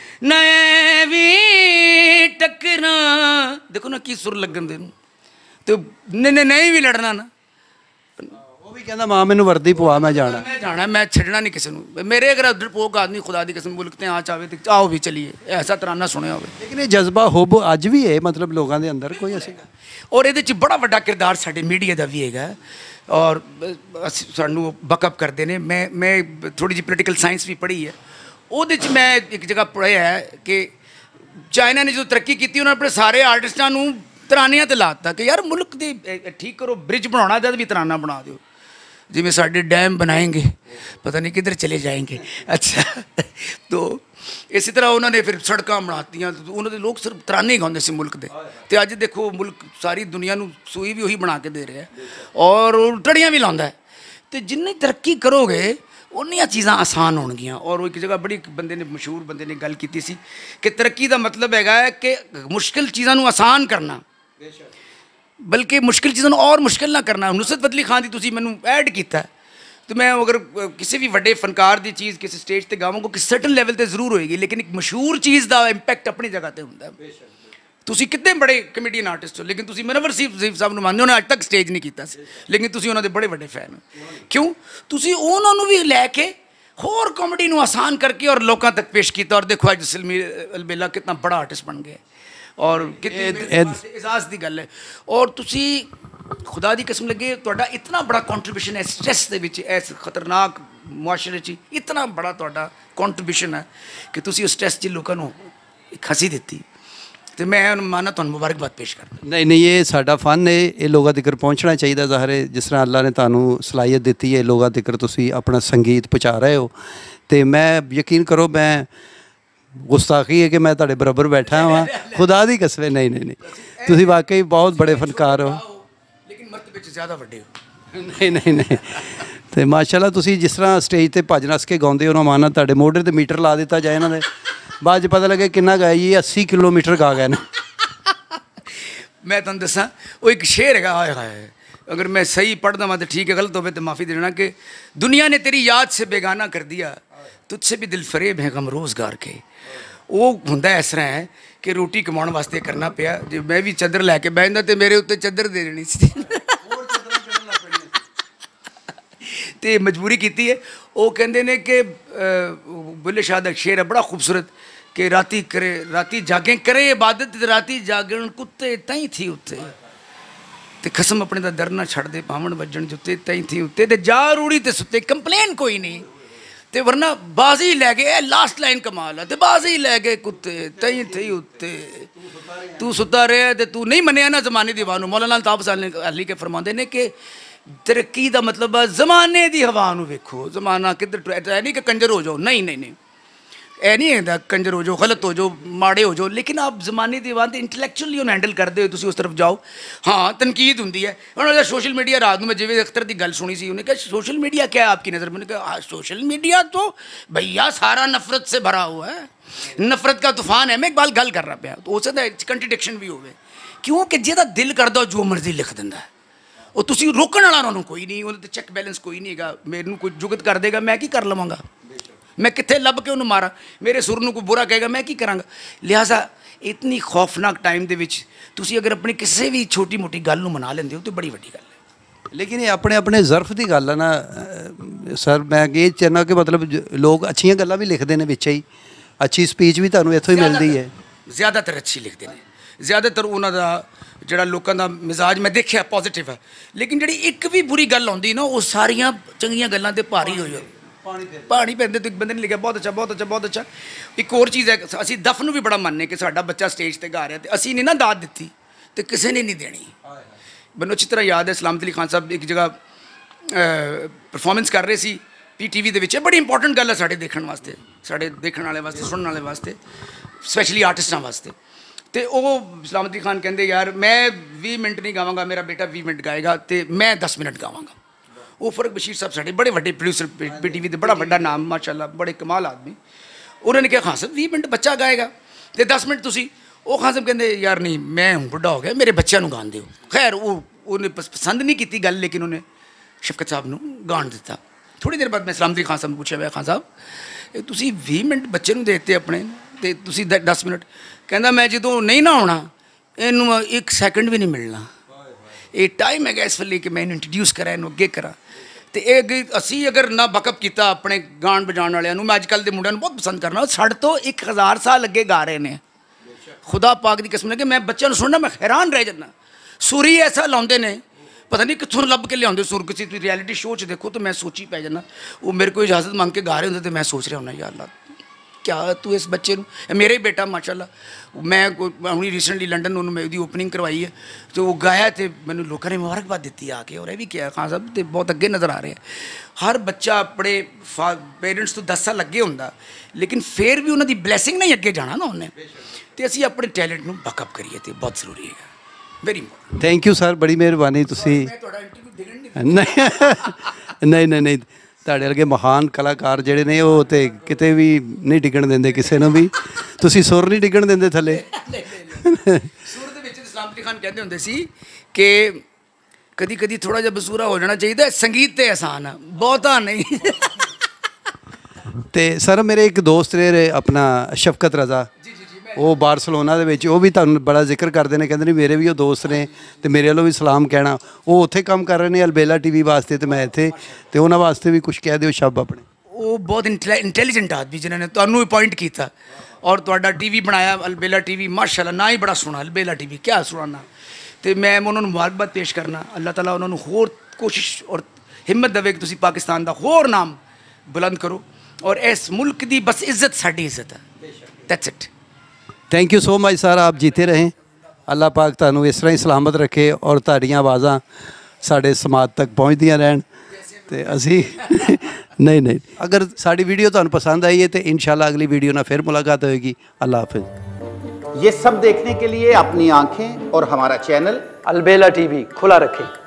ਨਏ ਵੀ ਟੱਕਰਾਂ। ਦੇਖੋ ਨਾ ਕੀ ਸੁਰ ਲੱਗਣ ਦੇ ਨੂੰ। ਤੇ ਨਹੀਂ ਨਹੀਂ ਵੀ ਲੜਨਾ ਨਾ, ਉਹ ਵੀ ਕਹਿੰਦਾ ਮਾਂ ਮੈਨੂੰ ਵਰਦੀ ਪਵਾ, ਮੈਂ ਜਾਣਾ ਮੈਂ ਜਾਣਾ, ਮੈਂ ਛੱਡਣਾ ਨਹੀਂ ਕਿਸੇ ਨੂੰ। ਮੇਰੇ ਅਗਰ ਡਰਪੋਕ ਆਦਮੀ ਖੁਦਾ ਦੀ ਕਸਮ ਮੁਲਕ ਤੇ ਆ ਚਾਵੇ ਤੇ ਆਓ ਵੀ ਚਲੀਏ, ਐਸਾ ਤਰਾਨਾ ਸੁਣਿਆ ਹੋਵੇ। ਲੇਕਿਨ ਇਹ ਜਜ਼ਬਾ ਹੁਬ ਅੱਜ ਵੀ ਹੈ, ਮਤਲਬ ਲੋਕਾਂ ਦੇ ਅੰਦਰ ਕੋਈ ਅਸੀਂ। ਔਰ ਇਹਦੇ 'ਚ ਬੜਾ ਵੱਡਾ ਕਿਰਦਾਰ ਸਾਡੇ ਮੀਡੀਆ ਦਾ ਵੀ ਹੈਗਾ, ਔਰ ਅਸੀਂ ਸਾਨੂੰ ਬੈਕਅਪ ਕਰਦੇ ਨੇ। ਮੈਂ ਮੈਂ ਥੋੜ੍ਹੀ ਜਿਹੀ ਪੋਲੀਟੀਕਲ ਸਾਇੰਸ ਵੀ ਪੜ੍ਹੀ ਹੈ। ਉਹਦੇ 'ਚ ਮੈਂ ਇੱਕ ਜਗ੍ਹਾ ਪੜ੍ਹਿਆ ਹੈ ਕਿ ਚਾਈਨਾ ਨੇ ਜਦੋਂ ਤਰੱਕੀ ਕੀਤੀ, ਉਹਨਾਂ ਨੇ ਆਪਣੇ ਸਾਰੇ ਆਰਟਿਸਟਾਂ ਨੂੰ ਤਰਾਨਿਆਂ 'ਤੇ ਲਾ ਦਿੱਤਾ ਕਿ ਯਾਰ ਮੁਲਕ ਦੀ ਠੀਕ ਕਰੋ, ਬ੍ਰਿਜ ਬਣਾਉਣਾ ਜਦ ਵੀ ਤਰਾਨਾ ਬਣਾ ਦਿਓ। ਜਿਵੇਂ ਸਾਡੇ ਡੈਮ ਬਣਾਏਂਗੇ, ਪਤਾ ਨਹੀਂ ਕਿੱਧਰ ਚਲੇ ਜਾਏਂਗੇ। ਅੱਛਾ, ਤੋ ਇਸੇ ਤਰ੍ਹਾਂ ਉਹਨਾਂ ਨੇ ਫਿਰ ਸੜਕਾਂ ਬਣਾਤੀਆਂ। ਉਹਨਾਂ ਦੇ ਲੋਕ ਸਿਰਫ ਤਰਾਨੇ ਗਾਉਂਦੇ ਸੀ ਮੁਲਕ ਦੇ। ਤੇ ਅੱਜ ਦੇਖੋ ਮੁਲਕ ਸਾਰੀ ਦੁਨੀਆ ਨੂੰ ਸੂਈ ਵੀ ਉਹੀ ਬਣਾ ਕੇ ਦੇ ਰਿਹਾ, ਔਰ ਟੜੀਆਂ ਵੀ ਲਾਉਂਦਾ ਹੈ। ਤੇ ਜਿੰਨੀ ਤਰੱਕੀ ਕਰੋਗੇ ਉਨੀਆਂ ਚੀਜ਼ਾਂ ਆਸਾਨ ਹੋਣਗੀਆਂ। ਔਰ ਉਹ ਇੱਕ ਜਗ੍ਹਾ ਬੜੀ ਬੰਦੇ ਨੇ, ਮਸ਼ਹੂਰ ਬੰਦੇ ਨੇ ਗੱਲ ਕੀਤੀ ਸੀ ਕਿ ਤਰੱਕੀ ਦਾ ਮਤਲਬ ਹੈਗਾ ਹੈ ਕਿ ਮੁਸ਼ਕਿਲ ਚੀਜ਼ਾਂ ਨੂੰ ਆਸਾਨ ਕਰਨਾ, ਬਲਕਿ ਮੁਸ਼ਕਿਲ ਚੀਜ਼ਾਂ ਨੂੰ ਔਰ ਮੁਸ਼ਕਿਲ ਨਾ ਕਰਨਾ। ਨੁਸਰਤ ਫਤਿਹ ਖਾਨ ਦੀ ਤੁਸੀਂ ਮੈਨੂੰ ਐਡ ਕੀਤਾ, ਤੇ ਮੈਂ ਅਗਰ ਕਿਸੇ ਵੀ ਵੱਡੇ ਫਨਕਾਰ ਦੀ ਚੀਜ਼ ਕਿਸੇ ਸਟੇਜ 'ਤੇ ਗਾਵਾਂਗਾ, ਕਿ ਸਰਟਨ ਲੈਵਲ 'ਤੇ ਜ਼ਰੂਰ ਹੋਏਗੀ, ਲੇਕਿਨ ਇੱਕ ਮਸ਼ਹੂਰ ਚੀਜ਼ ਦਾ ਇੰਪੈਕਟ ਆਪਣੀ ਜਗ੍ਹਾ 'ਤੇ ਹੁੰਦਾ। ਤੁਸੀਂ ਕਿੰਨੇ ਬੜੇ ਕਮੇਡੀਅਨ ਆਰਟਿਸਟ ਹੋ, ਲੇਕਿਨ ਤੁਸੀਂ ਮਨਵਰ ਸੀਫ ਸਾਹਿਬ ਨੂੰ ਮੰਨਦੇ ਹੋ, ਉਹਨੇ ਅੱਜ ਤੱਕ ਸਟੇਜ ਨਹੀਂ ਕੀਤਾ ਸੀ, ਲੇਕਿਨ ਤੁਸੀਂ ਉਹਨਾਂ ਦੇ ਬੜੇ ਵੱਡੇ ਫੈਨ ਹੋ। ਕਿਉਂ? ਤੁਸੀਂ ਉਹਨਾਂ ਨੂੰ ਵੀ ਲੈ ਕੇ ਹੋਰ ਕਾਮੇਡੀ ਨੂੰ ਆਸਾਨ ਕਰਕੇ ਔਰ ਲੋਕਾਂ ਤੱਕ ਪੇਸ਼ ਕੀਤਾ। ਔਰ ਦੇਖੋ ਅੱਜ ਸਲਮੀ ਅਲਬੇਲਾ ਕਿੰਨਾ ਬੜਾ ਆਰਟਿਸਟ ਬਣ ਗਿਆ, ਔਰ ਕਿੰਨੀ ਇਜਾਜ਼ ਦੀ ਗੱਲ ਹੈ। ਔਰ ਤੁਸੀਂ ਖੁਦਾ ਦੀ ਕਸਮ ਲੱਗੇ, ਤੁਹਾਡਾ ਇਤਨਾ ਬੜਾ ਕੰਟਰੀਬਿਊਸ਼ਨ ਹੈ ਸਟ੍ਰੈਸ ਦੇ ਵਿੱਚ, ਇਸ ਖਤਰਨਾਕ ਮੁਆਸ਼ਰੇ 'ਚ ਇਤਨਾ ਬੜਾ ਤੁਹਾਡਾ ਕੰਟਰੀਬਿਊਸ਼ਨ ਹੈ ਕਿ ਤੁਸੀਂ ਉਸ ਸਟ੍ਰੈਸ 'ਚ ਲੋਕਾਂ ਨੂੰ ਇੱਕ ਹੱਸੀ ਦਿੱਤੀ। ਤੇ ਮੈਂ ਮਾਨਾ ਤੁਹਾਨੂੰ ਮੁਬਾਰਕਬਾਦ ਪੇਸ਼ ਕਰਦਾ। ਨਹੀਂ ਨਹੀਂ, ਇਹ ਸਾਡਾ ਫਨ ਹੈ, ਇਹ ਲੋਕਾਂ ਤੱਕ ਪਹੁੰਚਣਾ ਚਾਹੀਦਾ। ਜ਼ਾਹਰ ਹੈ ਜਿਸ ਤਰ੍ਹਾਂ ਅੱਲਾ ਨੇ ਤੁਹਾਨੂੰ ਸਲਾਹੀਅਤ ਦਿੱਤੀ ਹੈ, ਲੋਕਾਂ ਤੱਕ ਤੁਸੀਂ ਆਪਣਾ ਸੰਗੀਤ ਪਹੁੰਚਾ ਰਹੇ ਹੋ। ਤੇ ਮੈਂ ਯਕੀਨ ਕਰੋ, ਮੈਂ ਗੁਸਤਾਖੀ ਹੈ ਕਿ ਮੈਂ ਤੁਹਾਡੇ ਬਰਾਬਰ ਬੈਠਾ ਹਾਂ, ਖੁਦਾ ਦੀ ਕਸਮ। ਨਹੀਂ ਨਹੀਂ ਨਹੀਂ, ਤੁਸੀਂ ਵਾਕਈ ਬਹੁਤ ਬੜੇ ਫਨਕਾਰ ਹੋ, ਲੇਕਿਨ ਮਰਤਬੇ 'ਚ ਜ਼ਿਆਦਾ ਵੱਡੇ ਹੋ। ਨਹੀਂ ਨਹੀਂ ਨਹੀਂ, ਤੇ ਮਾਸ਼ਾਅੱਲਾ ਤੁਸੀਂ ਜਿਸ ਤਰ੍ਹਾਂ ਸਟੇਜ 'ਤੇ ਭੱਜ ਨੱਸ ਕੇ ਗਾਉਂਦੇ ਹੋ ਨਾ, ਮਾਨਾ ਤੁਹਾਡੇ ਮੋਢੇ 'ਤੇ ਮੀਟਰ ਲਾ ਦਿੱਤਾ ਜਾਏ ਇਹਨਾਂ ਦੇ, ਬਾਅਦ 'ਚ ਪਤਾ ਲੱਗੇ ਕਿੰਨਾ ਗਾਇਆ ਜੀ, ਅੱਸੀ ਕਿਲੋਮੀਟਰ ਗਾ ਗਏ ਨੇ। ਮੈਂ ਤੁਹਾਨੂੰ ਦੱਸਾਂ, ਉਹ ਇੱਕ ਸ਼ੇਰ ਹੈਗਾ, ਹਾਏ ਹਾਏ, अगर मैं सही पढ़ दवा तो ठीक है, गलत हो तो माफ़ी दे देना, कि दुनिया ने तेरी याद से बेगाना कर दिया, तुझसे भी दिल फरेब है गम रोज़गार के, ਉਹ ਹੁੰਦਾ ਇਸ ਤਰ੍ਹਾਂ ਹੈ ਕਿ ਰੋਟੀ ਕਮਾਉਣ ਵਾਸਤੇ ਕਰਨਾ ਪਿਆ। ਜੇ ਮੈਂ ਵੀ ਚਾਦਰ ਲੈ ਕੇ ਬਹਿ ਜਾਂਦਾ ਤੇ ਮੇਰੇ ਉੱਤੇ ਚਾਦਰ ਦੇ ਦੇਣੀ ਸੀ ਤੇ ਮਜਬੂਰੀ ਕੀਤੀ ਹੈ। ਉਹ ਕਹਿੰਦੇ ਨੇ ਕਿ ਬੁੱਲੇ ਸ਼ਾਹ ਦਾ ਸ਼ੇਰ ਹੈ ਬੜਾ ਖੂਬਸੂਰਤ ਕਿ ਰਾਤੀ ਕਰੇ ਰਾਤੀ ਜਾਗੇ ਕਰੇ ਇਬਾਦਤ ਤੇ ਰਾਤੀ ਜਾਗਣ ਕੁੱਤੇ ਤਾਈ ਥੀ ਉੱਤੇ ਤੇ ਖਸਮ ਆਪਣੇ ਦਾ ਦਰ ਨਾ ਛੱਡਦੇ ਪਾਵਣ ਵੱਜਣ ਜੁੱਤੇ ਤਾਈ ਥੀ ਉੱਤੇ ਤੇ ਜਾ ਰੂੜੀ ਤੇ ਸੁੱਤੇ ਕੰਪਲੇਨ ਕੋਈ ਨਹੀਂ ਤੇ ਵਰਨਾ ਬਾਜ਼ੀ ਲੈ ਗਏ। ਇਹ ਲਾਸਟ ਲਾਈਨ ਕਮਾਲ ਹੈ ਤੇ ਬਾਜ਼ੀ ਲੈ ਗਏ ਕੁੱਤੇ ਤਾਈ ਥੀ ਉੱਤੇ ਤੂੰ ਸੁੱਤਾ ਰਿਹਾ ਤੇ ਤੂੰ ਨਹੀਂ ਮੰਨਿਆ ਨਾ ਜ਼ਮਾਨੇ ਦੀ ਹਵਾ ਨੂੰ। ਮੌਲਾਨਾ ਅਲਤਾਫ ਅਲੀ ਕੇ ਫਰਮਾਉਂਦੇ ਨੇ ਕਿ ਤਰੱਕੀ ਦਾ ਮਤਲਬ ਹੈ ਜ਼ਮਾਨੇ ਦੀ ਹਵਾ ਨੂੰ ਵੇਖੋ। ਜ਼ਮਾਨਾ ਕਿੱਧਰ ਇਹ ਨਹੀਂ ਕਿ ਕੰਜਰ ਹੋ ਜਾਓ, ਨਹੀਂ ਨਹੀਂ ਨਹੀਂ ਇਹ ਨਹੀਂ ਹੁੰਦਾ ਕੰਜਰ ਹੋ ਜਾਓ, ਗਲਤ ਹੋ ਜਾਓ, ਮਾੜੇ ਹੋ ਜਾਓ, ਲੇਕਿਨ ਆਪ ਜ਼ਮਾਨੇ ਦੀ ਬਾਤ ਇੰਟੈਲੈਕਚੁਅਲੀ ਉਹਨੂੰ ਹੈਂਡਲ ਕਰਦੇ ਹੋ ਤੁਸੀਂ ਉਸ ਤਰਫ ਜਾਓ। ਹਾਂ ਤਨਕੀਦ ਹੁੰਦੀ ਹੈ। ਹੁਣ ਸੋਸ਼ਲ ਮੀਡੀਆ ਰਾਤ ਨੂੰ ਮੈਂ ਜਿਵੇਂ ਅਖਤਰ ਦੀ ਗੱਲ ਸੁਣੀ ਸੀ ਉਹਨੇ ਕਿਹਾ सोशल मीडिया क्या है आपकी नज़र में? कहा सोशल मीडिया तो भैया सारा नफरत से भरा हुआ है, नफरत का तूफान है। मैं एक बाल गल कर रहा पाया तो हो सकता है कंट्रडिक्शन भी होवे क्योंकि ਜਿਹਦਾ ਦਿਲ ਕਰਦਾ ਜੋ ਮਰਜ਼ੀ ਲਿਖ ਦਿੰਦਾ ਉਹ ਤੁਸੀਂ ਰੋਕਣ ਵਾਲਾ ਉਹਨਾਂ ਨੂੰ ਕੋਈ ਨਹੀਂ, ਉਹਦੇ ਤੇ ਚੈੱਕ ਬੈਲੈਂਸ ਕੋਈ ਨਹੀਂ ਹੈਗਾ। ਮੈਨੂੰ ਕੋਈ ਜੁਗਤ ਕਰ ਦੇਗਾ ਮੈਂ ਕੀ ਕਰ ਲਵਾਂਗਾ, ਮੈਂ ਕਿੱਥੇ ਲੱਭ ਕੇ ਉਹਨੂੰ ਮਾਰਾਂ, ਮੇਰੇ ਸੁਰ ਨੂੰ ਕੋਈ ਬੁਰਾ ਕਹੇਗਾ ਮੈਂ ਕੀ ਕਰਾਂਗਾ। ਲਿਹਾਜ਼ਾ ਇਤਨੀ ਖੌਫਨਾਕ ਟਾਈਮ ਦੇ ਵਿੱਚ ਤੁਸੀਂ ਅਗਰ ਆਪਣੀ ਕਿਸੇ ਵੀ ਛੋਟੀ ਮੋਟੀ ਗੱਲ ਨੂੰ ਮਨਾ ਲੈਂਦੇ ਹੋ ਤਾਂ ਬੜੀ ਵੱਡੀ ਗੱਲ ਹੈ। ਲੇਕਿਨ ਇਹ ਆਪਣੇ ਆਪਣੇ ਜ਼ਰਫ ਦੀ ਗੱਲ ਹੈ ਨਾ ਸਰ। ਮੈਂ ਇਹ ਚਾਹੁੰਦਾ ਕਿ ਮਤਲਬ ਲੋਕ ਅੱਛੀਆਂ ਗੱਲਾਂ ਵੀ ਲਿਖਦੇ ਨੇ ਵਿੱਚ ਹੀ, ਅੱਛੀ ਸਪੀਚ ਵੀ ਤੁਹਾਨੂੰ ਇੱਥੋਂ ਹੀ ਮਿਲਦੀ ਹੈ। ਜ਼ਿਆਦਾਤਰ ਅੱਛੀ ਲਿਖਦੇ ਨੇ, ਜ਼ਿਆਦਾਤਰ ਉਹਨਾਂ ਦਾ ਜਿਹੜਾ ਲੋਕਾਂ ਦਾ ਮਿਜ਼ਾਜ ਮੈਂ ਦੇਖਿਆ ਪੋਜ਼ਿਟਿਵ ਹੈ। ਲੇਕਿਨ ਜਿਹੜੀ ਇੱਕ ਵੀ ਬੁਰੀ ਗੱਲ ਆਉਂਦੀ ਨਾ ਉਹ ਸਾਰੀਆਂ ਚੰਗੀਆਂ ਗੱਲਾਂ 'ਤੇ ਭਾਰੀ ਹੋ ਜਾਂਦੀ, ਪਾਣੀ ਪੈਂਦੇ ਤੋਂ ਇੱਕ ਬੰਦੇ ਨੇ ਲਿਖਿਆ ਬਹੁਤ ਅੱਛਾ ਬਹੁਤ ਅੱਛਾ ਬਹੁਤ ਅੱਛਾ। ਇੱਕ ਹੋਰ ਚੀਜ਼ ਹੈ ਅਸੀਂ ਦਫ ਨੂੰ ਵੀ ਬੜਾ ਮੰਨਦੇ ਕਿ ਸਾਡਾ ਬੱਚਾ ਸਟੇਜ 'ਤੇ ਗਾ ਰਿਹਾ ਅਤੇ ਅਸੀਂ ਨਹੀਂ ਨਾ ਦਾਦ ਦਿੱਤੀ ਅਤੇ ਕਿਸੇ ਨੇ ਨਹੀਂ ਦੇਣੀ। ਮੈਨੂੰ ਅੱਛੀ ਤਰ੍ਹਾਂ ਯਾਦ ਹੈ ਸਲਾਮਤ ਅਲੀ ਖਾਨ ਸਾਹਿਬ ਇੱਕ ਜਗ੍ਹਾ ਪਰਫੋਰਮੈਂਸ ਕਰ ਰਹੇ ਸੀ ਪੀ ਟੀ ਵੀ ਦੇ ਵਿੱਚ। ਇਹ ਬੜੀ ਇੰਪੋਰਟੈਂਟ ਗੱਲ ਹੈ ਸਾਡੇ ਦੇਖਣ ਵਾਸਤੇ, ਸਾਡੇ ਦੇਖਣ ਵਾਲੇ ਵਾਸਤੇ, ਸੁਣਨ ਵਾਲੇ ਵਾਸਤੇ, ਸਪੈਸ਼ਲੀ ਆਰਟਿਸਟਾਂ ਵਾਸਤੇ। ਅਤੇ ਉਹ ਸਲਾਮਤ ਅਲੀ ਖਾਨ ਕਹਿੰਦੇ ਯਾਰ ਮੈਂ ਵੀਹ ਮਿੰਟ ਨਹੀਂ ਗਾਵਾਂਗਾ, ਮੇਰਾ ਬੇਟਾ ਵੀਹ ਮਿੰਟ ਗਾਏਗਾ ਅਤੇ ਮੈਂ ਦਸ ਮਿੰਟ ਗਾਵਾਂਗਾ। ਉਹ ਫਰਕ ਬਸ਼ੀਰ ਸਾਹਿਬ ਸਾਡੇ ਬੜੇ ਵੱਡੇ ਪ੍ਰੋਡਿਊਸਰ ਪੀ ਟੀ ਵੀ ਦੇ, ਬੜਾ ਵੱਡਾ ਨਾਮ ਮਾਸ਼ਾਅੱਲਾ, ਬੜੇ ਕਮਾਲ ਆਦਮੀ। ਉਹਨਾਂ ਨੇ ਕਿਹਾ ਖਾਨ ਸਾਹਿਬ ਵੀਹ ਮਿੰਟ ਬੱਚਾ ਗਾਏਗਾ ਅਤੇ ਦਸ ਮਿੰਟ ਤੁਸੀਂ। ਉਹ ਖਾਨ ਸਾਹਿਬ ਕਹਿੰਦੇ ਯਾਰ ਨਹੀਂ ਮੈਂ ਹੁਣ ਬੁੱਢਾ ਹੋ ਗਿਆ, ਮੇਰੇ ਬੱਚਿਆਂ ਨੂੰ ਗਾਣ ਦਿਓ। ਖੈਰ ਉਹ ਉਹਨੇ ਪਸੰਦ ਨਹੀਂ ਕੀਤੀ ਗੱਲ, ਲੇਕਿਨ ਉਹਨੇ ਸ਼ਫਕਤ ਸਾਹਿਬ ਨੂੰ ਗਾਣ ਦਿੱਤਾ। ਥੋੜ੍ਹੀ ਦੇਰ ਬਾਅਦ ਮੈਂ ਸਲਾਮਤ ਅਲੀ ਖਾਨ ਸਾਹਿਬ ਨੂੰ ਪੁੱਛਿਆ ਹੋਇਆ ਖਾਨ ਸਾਹਿਬ ਇਹ ਤੁਸੀਂ ਵੀਹ ਮਿੰਟ ਬੱਚੇ ਨੂੰ ਦੇ ਦਿੱਤੇ ਆਪਣੇ ਅਤੇ ਤੁਸੀਂ ਦ ਦਸ ਮਿੰਟ। ਕਹਿੰਦਾ ਮੈਂ ਜਦੋਂ ਨਹੀਂ ਨਾ ਆਉਣਾ ਇਹਨੂੰ ਇੱਕ ਸੈਕਿੰਡ ਵੀ ਨਹੀਂ ਮਿਲਣਾ। ਇਹ ਟਾਈਮ ਹੈਗਾ ਇਸ ਵੇਲੇ ਕਿ ਮੈਂ ਇਹਨੂੰ ਇੰਟਰੋਡਿਊਸ ਕਰਾਂ, ਇਹਨੂੰ ਅੱਗੇ ਕਰਾਂ। ਅਤੇ ਇਹ ਅਸੀਂ ਅਗਰ ਨਾ ਬਕਅਪ ਕੀਤਾ ਆਪਣੇ ਗਾਣ ਵਜਾਉਣ ਵਾਲਿਆਂ ਨੂੰ, ਮੈਂ ਅੱਜ ਕੱਲ੍ਹ ਦੇ ਮੁੰਡਿਆਂ ਨੂੰ ਬਹੁਤ ਪਸੰਦ ਕਰਨਾ, ਸਾਡੇ ਤੋਂ ਇੱਕ ਹਜ਼ਾਰ ਸਾਲ ਅੱਗੇ ਗਾ ਰਹੇ ਨੇ। ਖੁਦਾ ਪਾਕ ਦੀ ਕਸਮ ਹੈ ਕਿ ਮੈਂ ਬੱਚਿਆਂ ਨੂੰ ਸੁਣਨਾ ਮੈਂ ਹੈਰਾਨ ਰਹਿ ਜਾਂਦਾ। ਸੁਰ ਹੀ ਐਸਾ ਲਾਉਂਦੇ ਨੇ ਪਤਾ ਨਹੀਂ ਕਿੱਥੋਂ ਲੱਭ ਕੇ ਲਿਆਉਂਦੇ ਸੁਰ। ਕਿਸੇ ਤੁਸੀਂ ਰਿਐਲਿਟੀ ਸ਼ੋਅ 'ਚ ਦੇਖੋ ਤਾਂ ਮੈਂ ਸੋਚੀ ਪੈ ਜਾਂਦਾ। ਉਹ ਮੇਰੇ ਕੋਲ ਇਜਾਜ਼ਤ ਮੰਗ ਕੇ ਗਾ ਰਹੇ ਹੁੰਦੇ ਅਤੇ ਮੈਂ ਸੋਚ ਰਿਹਾ ਹੁੰਦਾ ਯਾਰ ਅੱਲਾ ਕਿਆ ਤੂੰ ਇਸ ਬੱਚੇ ਨੂੰ, ਮੇਰਾ ਹੀ ਬੇਟਾ ਮਾਸ਼ਾਅੱਲਾ। ਮੈਂ ਹੁਣੀ ਰੀਸੈਂਟਲੀ ਲੰਡਨ ਉਹਨੂੰ ਮੈਂ ਉਹਦੀ ਓਪਨਿੰਗ ਕਰਵਾਈ ਹੈ ਅਤੇ ਉਹ ਗਾਇਆ ਅਤੇ ਮੈਨੂੰ ਲੋਕਾਂ ਨੇ ਮੁਬਾਰਕਬਾਦ ਦਿੱਤੀ ਆ ਕੇ। ਔਰ ਇਹ ਵੀ ਕਿਹਾ ਖਾਨ ਸਾਹਿਬ ਅਤੇ ਬਹੁਤ ਅੱਗੇ ਨਜ਼ਰ ਆ ਰਿਹਾ। ਹਰ ਬੱਚਾ ਆਪਣੇ ਫਾ ਪੇਰੈਂਟਸ ਤੋਂ ਦਸ ਸਾਲ ਅੱਗੇ ਹੁੰਦਾ, ਲੇਕਿਨ ਫਿਰ ਵੀ ਉਹਨਾਂ ਦੀ ਬਲੈਸਿੰਗ ਨਹੀਂ ਅੱਗੇ ਜਾਣਾ ਨਾ ਉਹਨੇ। ਅਤੇ ਅਸੀਂ ਆਪਣੇ ਟੈਲੈਂਟ ਨੂੰ ਬੈਕਅਪ ਕਰੀਏ ਅਤੇ ਬਹੁਤ ਜ਼ਰੂਰੀ ਹੈਗਾ। Very important. Thank you sir, ਬੜੀ ਮਿਹਰਬਾਨੀ। ਤੁਸੀਂ ਨਹੀਂ ਨਹੀਂ ਨਹੀਂ ਨਹੀਂ ਤੁਹਾਡੇ ਵਰਗੇ ਮਹਾਨ ਕਲਾਕਾਰ ਜਿਹੜੇ ਨੇ ਉਹ ਤੇ ਕਿਤੇ ਵੀ ਨਹੀਂ ਡਿੱਗਣ ਦਿੰਦੇ ਕਿਸੇ ਨੂੰ ਵੀ। ਤੁਸੀਂ ਸੁਰ ਨਹੀਂ ਡਿੱਗਣ ਦਿੰਦੇ ਥੱਲੇ। ਸੁਰ ਦੇ ਵਿੱਚ ਸਲਾਮਤ ਅਲੀ ਖਾਨ ਕਹਿੰਦੇ ਹੁੰਦੇ ਸੀ ਕਿ ਕਦੀ ਕਦੀ ਥੋੜ੍ਹਾ ਜਿਹਾ ਬਸੂਰਾ ਹੋ ਜਾਣਾ ਚਾਹੀਦਾ, ਸੰਗੀਤ ਤੇ ਆਸਾਨ ਆ ਬਹੁਤਾ ਨਹੀਂ। ਤੇ ਸਰ ਮੇਰੇ ਇੱਕ ਦੋਸਤ ਨੇ ਆਪਣਾ ਸ਼ਫਕਤ ਰਜ਼ਾ, ਉਹ ਬਾਰਸਲੋਨਾ ਦੇ ਵਿੱਚ, ਉਹ ਵੀ ਤੁਹਾਨੂੰ ਬੜਾ ਜ਼ਿਕਰ ਕਰਦੇ ਨੇ, ਕਹਿੰਦੇ ਨੇ ਮੇਰੇ ਵੀ ਉਹ ਦੋਸਤ ਨੇ ਅਤੇ ਮੇਰੇ ਵੱਲੋਂ ਵੀ ਸਲਾਮ ਕਹਿਣਾ। ਉਹ ਉੱਥੇ ਕੰਮ ਕਰ ਰਹੇ ਨੇ ਅਲਬੇਲਾ ਟੀ ਵੀ ਵਾਸਤੇ ਅਤੇ ਮੈਂ ਇੱਥੇ, ਅਤੇ ਉਹਨਾਂ ਵਾਸਤੇ ਵੀ ਕੁਛ ਕਹਿ ਦਿਓ ਸ਼ਬਦ ਆਪਣੇ। ਉਹ ਬਹੁਤ ਇੰਟੈਲੀ ਇੰਟੈਲੀਜੈਂਟ ਆਦਮੀ ਜਿਨ੍ਹਾਂ ਨੇ ਤੁਹਾਨੂੰ ਅਪਾਇੰਟ ਕੀਤਾ ਔਰ ਤੁਹਾਡਾ ਟੀ ਵੀ ਬਣਾਇਆ ਅਲਬੇਲਾ ਟੀ ਵੀ। ਮਾਸ਼ਾਅੱਲਾ ਨਾ ਹੀ ਬੜਾ ਸੋਹਣਾ ਅਲਬੇਲਾ ਟੀ ਵੀ, ਕਿਆ ਸੁਣਾਉਣਾ। ਅਤੇ ਮੈਂ ਉਹਨਾਂ ਨੂੰ ਮੁਬਾਰਕਬਾਦ ਪੇਸ਼ ਕਰਨਾ। ਅੱਲਾਹ ਤਾਲਾ ਉਹਨਾਂ ਨੂੰ ਹੋਰ ਕੋਸ਼ਿਸ਼ ਔਰ ਹਿੰਮਤ ਦੇਵੇ ਕਿ ਤੁਸੀਂ ਪਾਕਿਸਤਾਨ ਦਾ ਹੋਰ ਨਾਮ ਬੁਲੰਦ ਕਰੋ ਔਰ ਇਸ ਮੁਲਕ ਦੀ ਬਸ ਇੱਜ਼ਤ ਸਾਡੀ ਇੱਜ਼ਤ ਹੈ। That's it. Thank you so much sir, ਆਪ ਜੀਤੇ ਰਹੇ। ਅੱਲਾਹ ਪਾਕ ਤੁਹਾਨੂੰ ਇਸ ਤਰ੍ਹਾਂ ਹੀ ਸਲਾਮਤ ਰੱਖੇ ਔਰ ਤੁਹਾਡੀਆਂ ਆਵਾਜ਼ਾਂ ਸਾਡੇ ਸਮਾਜ ਤੱਕ ਪਹੁੰਚਦੀਆਂ ਰਹਿਣ। ਅਤੇ ਅਸੀਂ ਨਹੀਂ ਨਹੀਂ ਅਗਰ ਸਾਡੀ ਵੀਡੀਓ ਤੁਹਾਨੂੰ ਪਸੰਦ ਆਈ ਹੈ तो इंशाल्लाह अगली वीडियो ना फिर मुलाकात होगी। अल्लाह हाफिज़। ये सब देखने के लिए अपनी आंखें और हमारा चैनल अलबेला टीवी खुला रखें।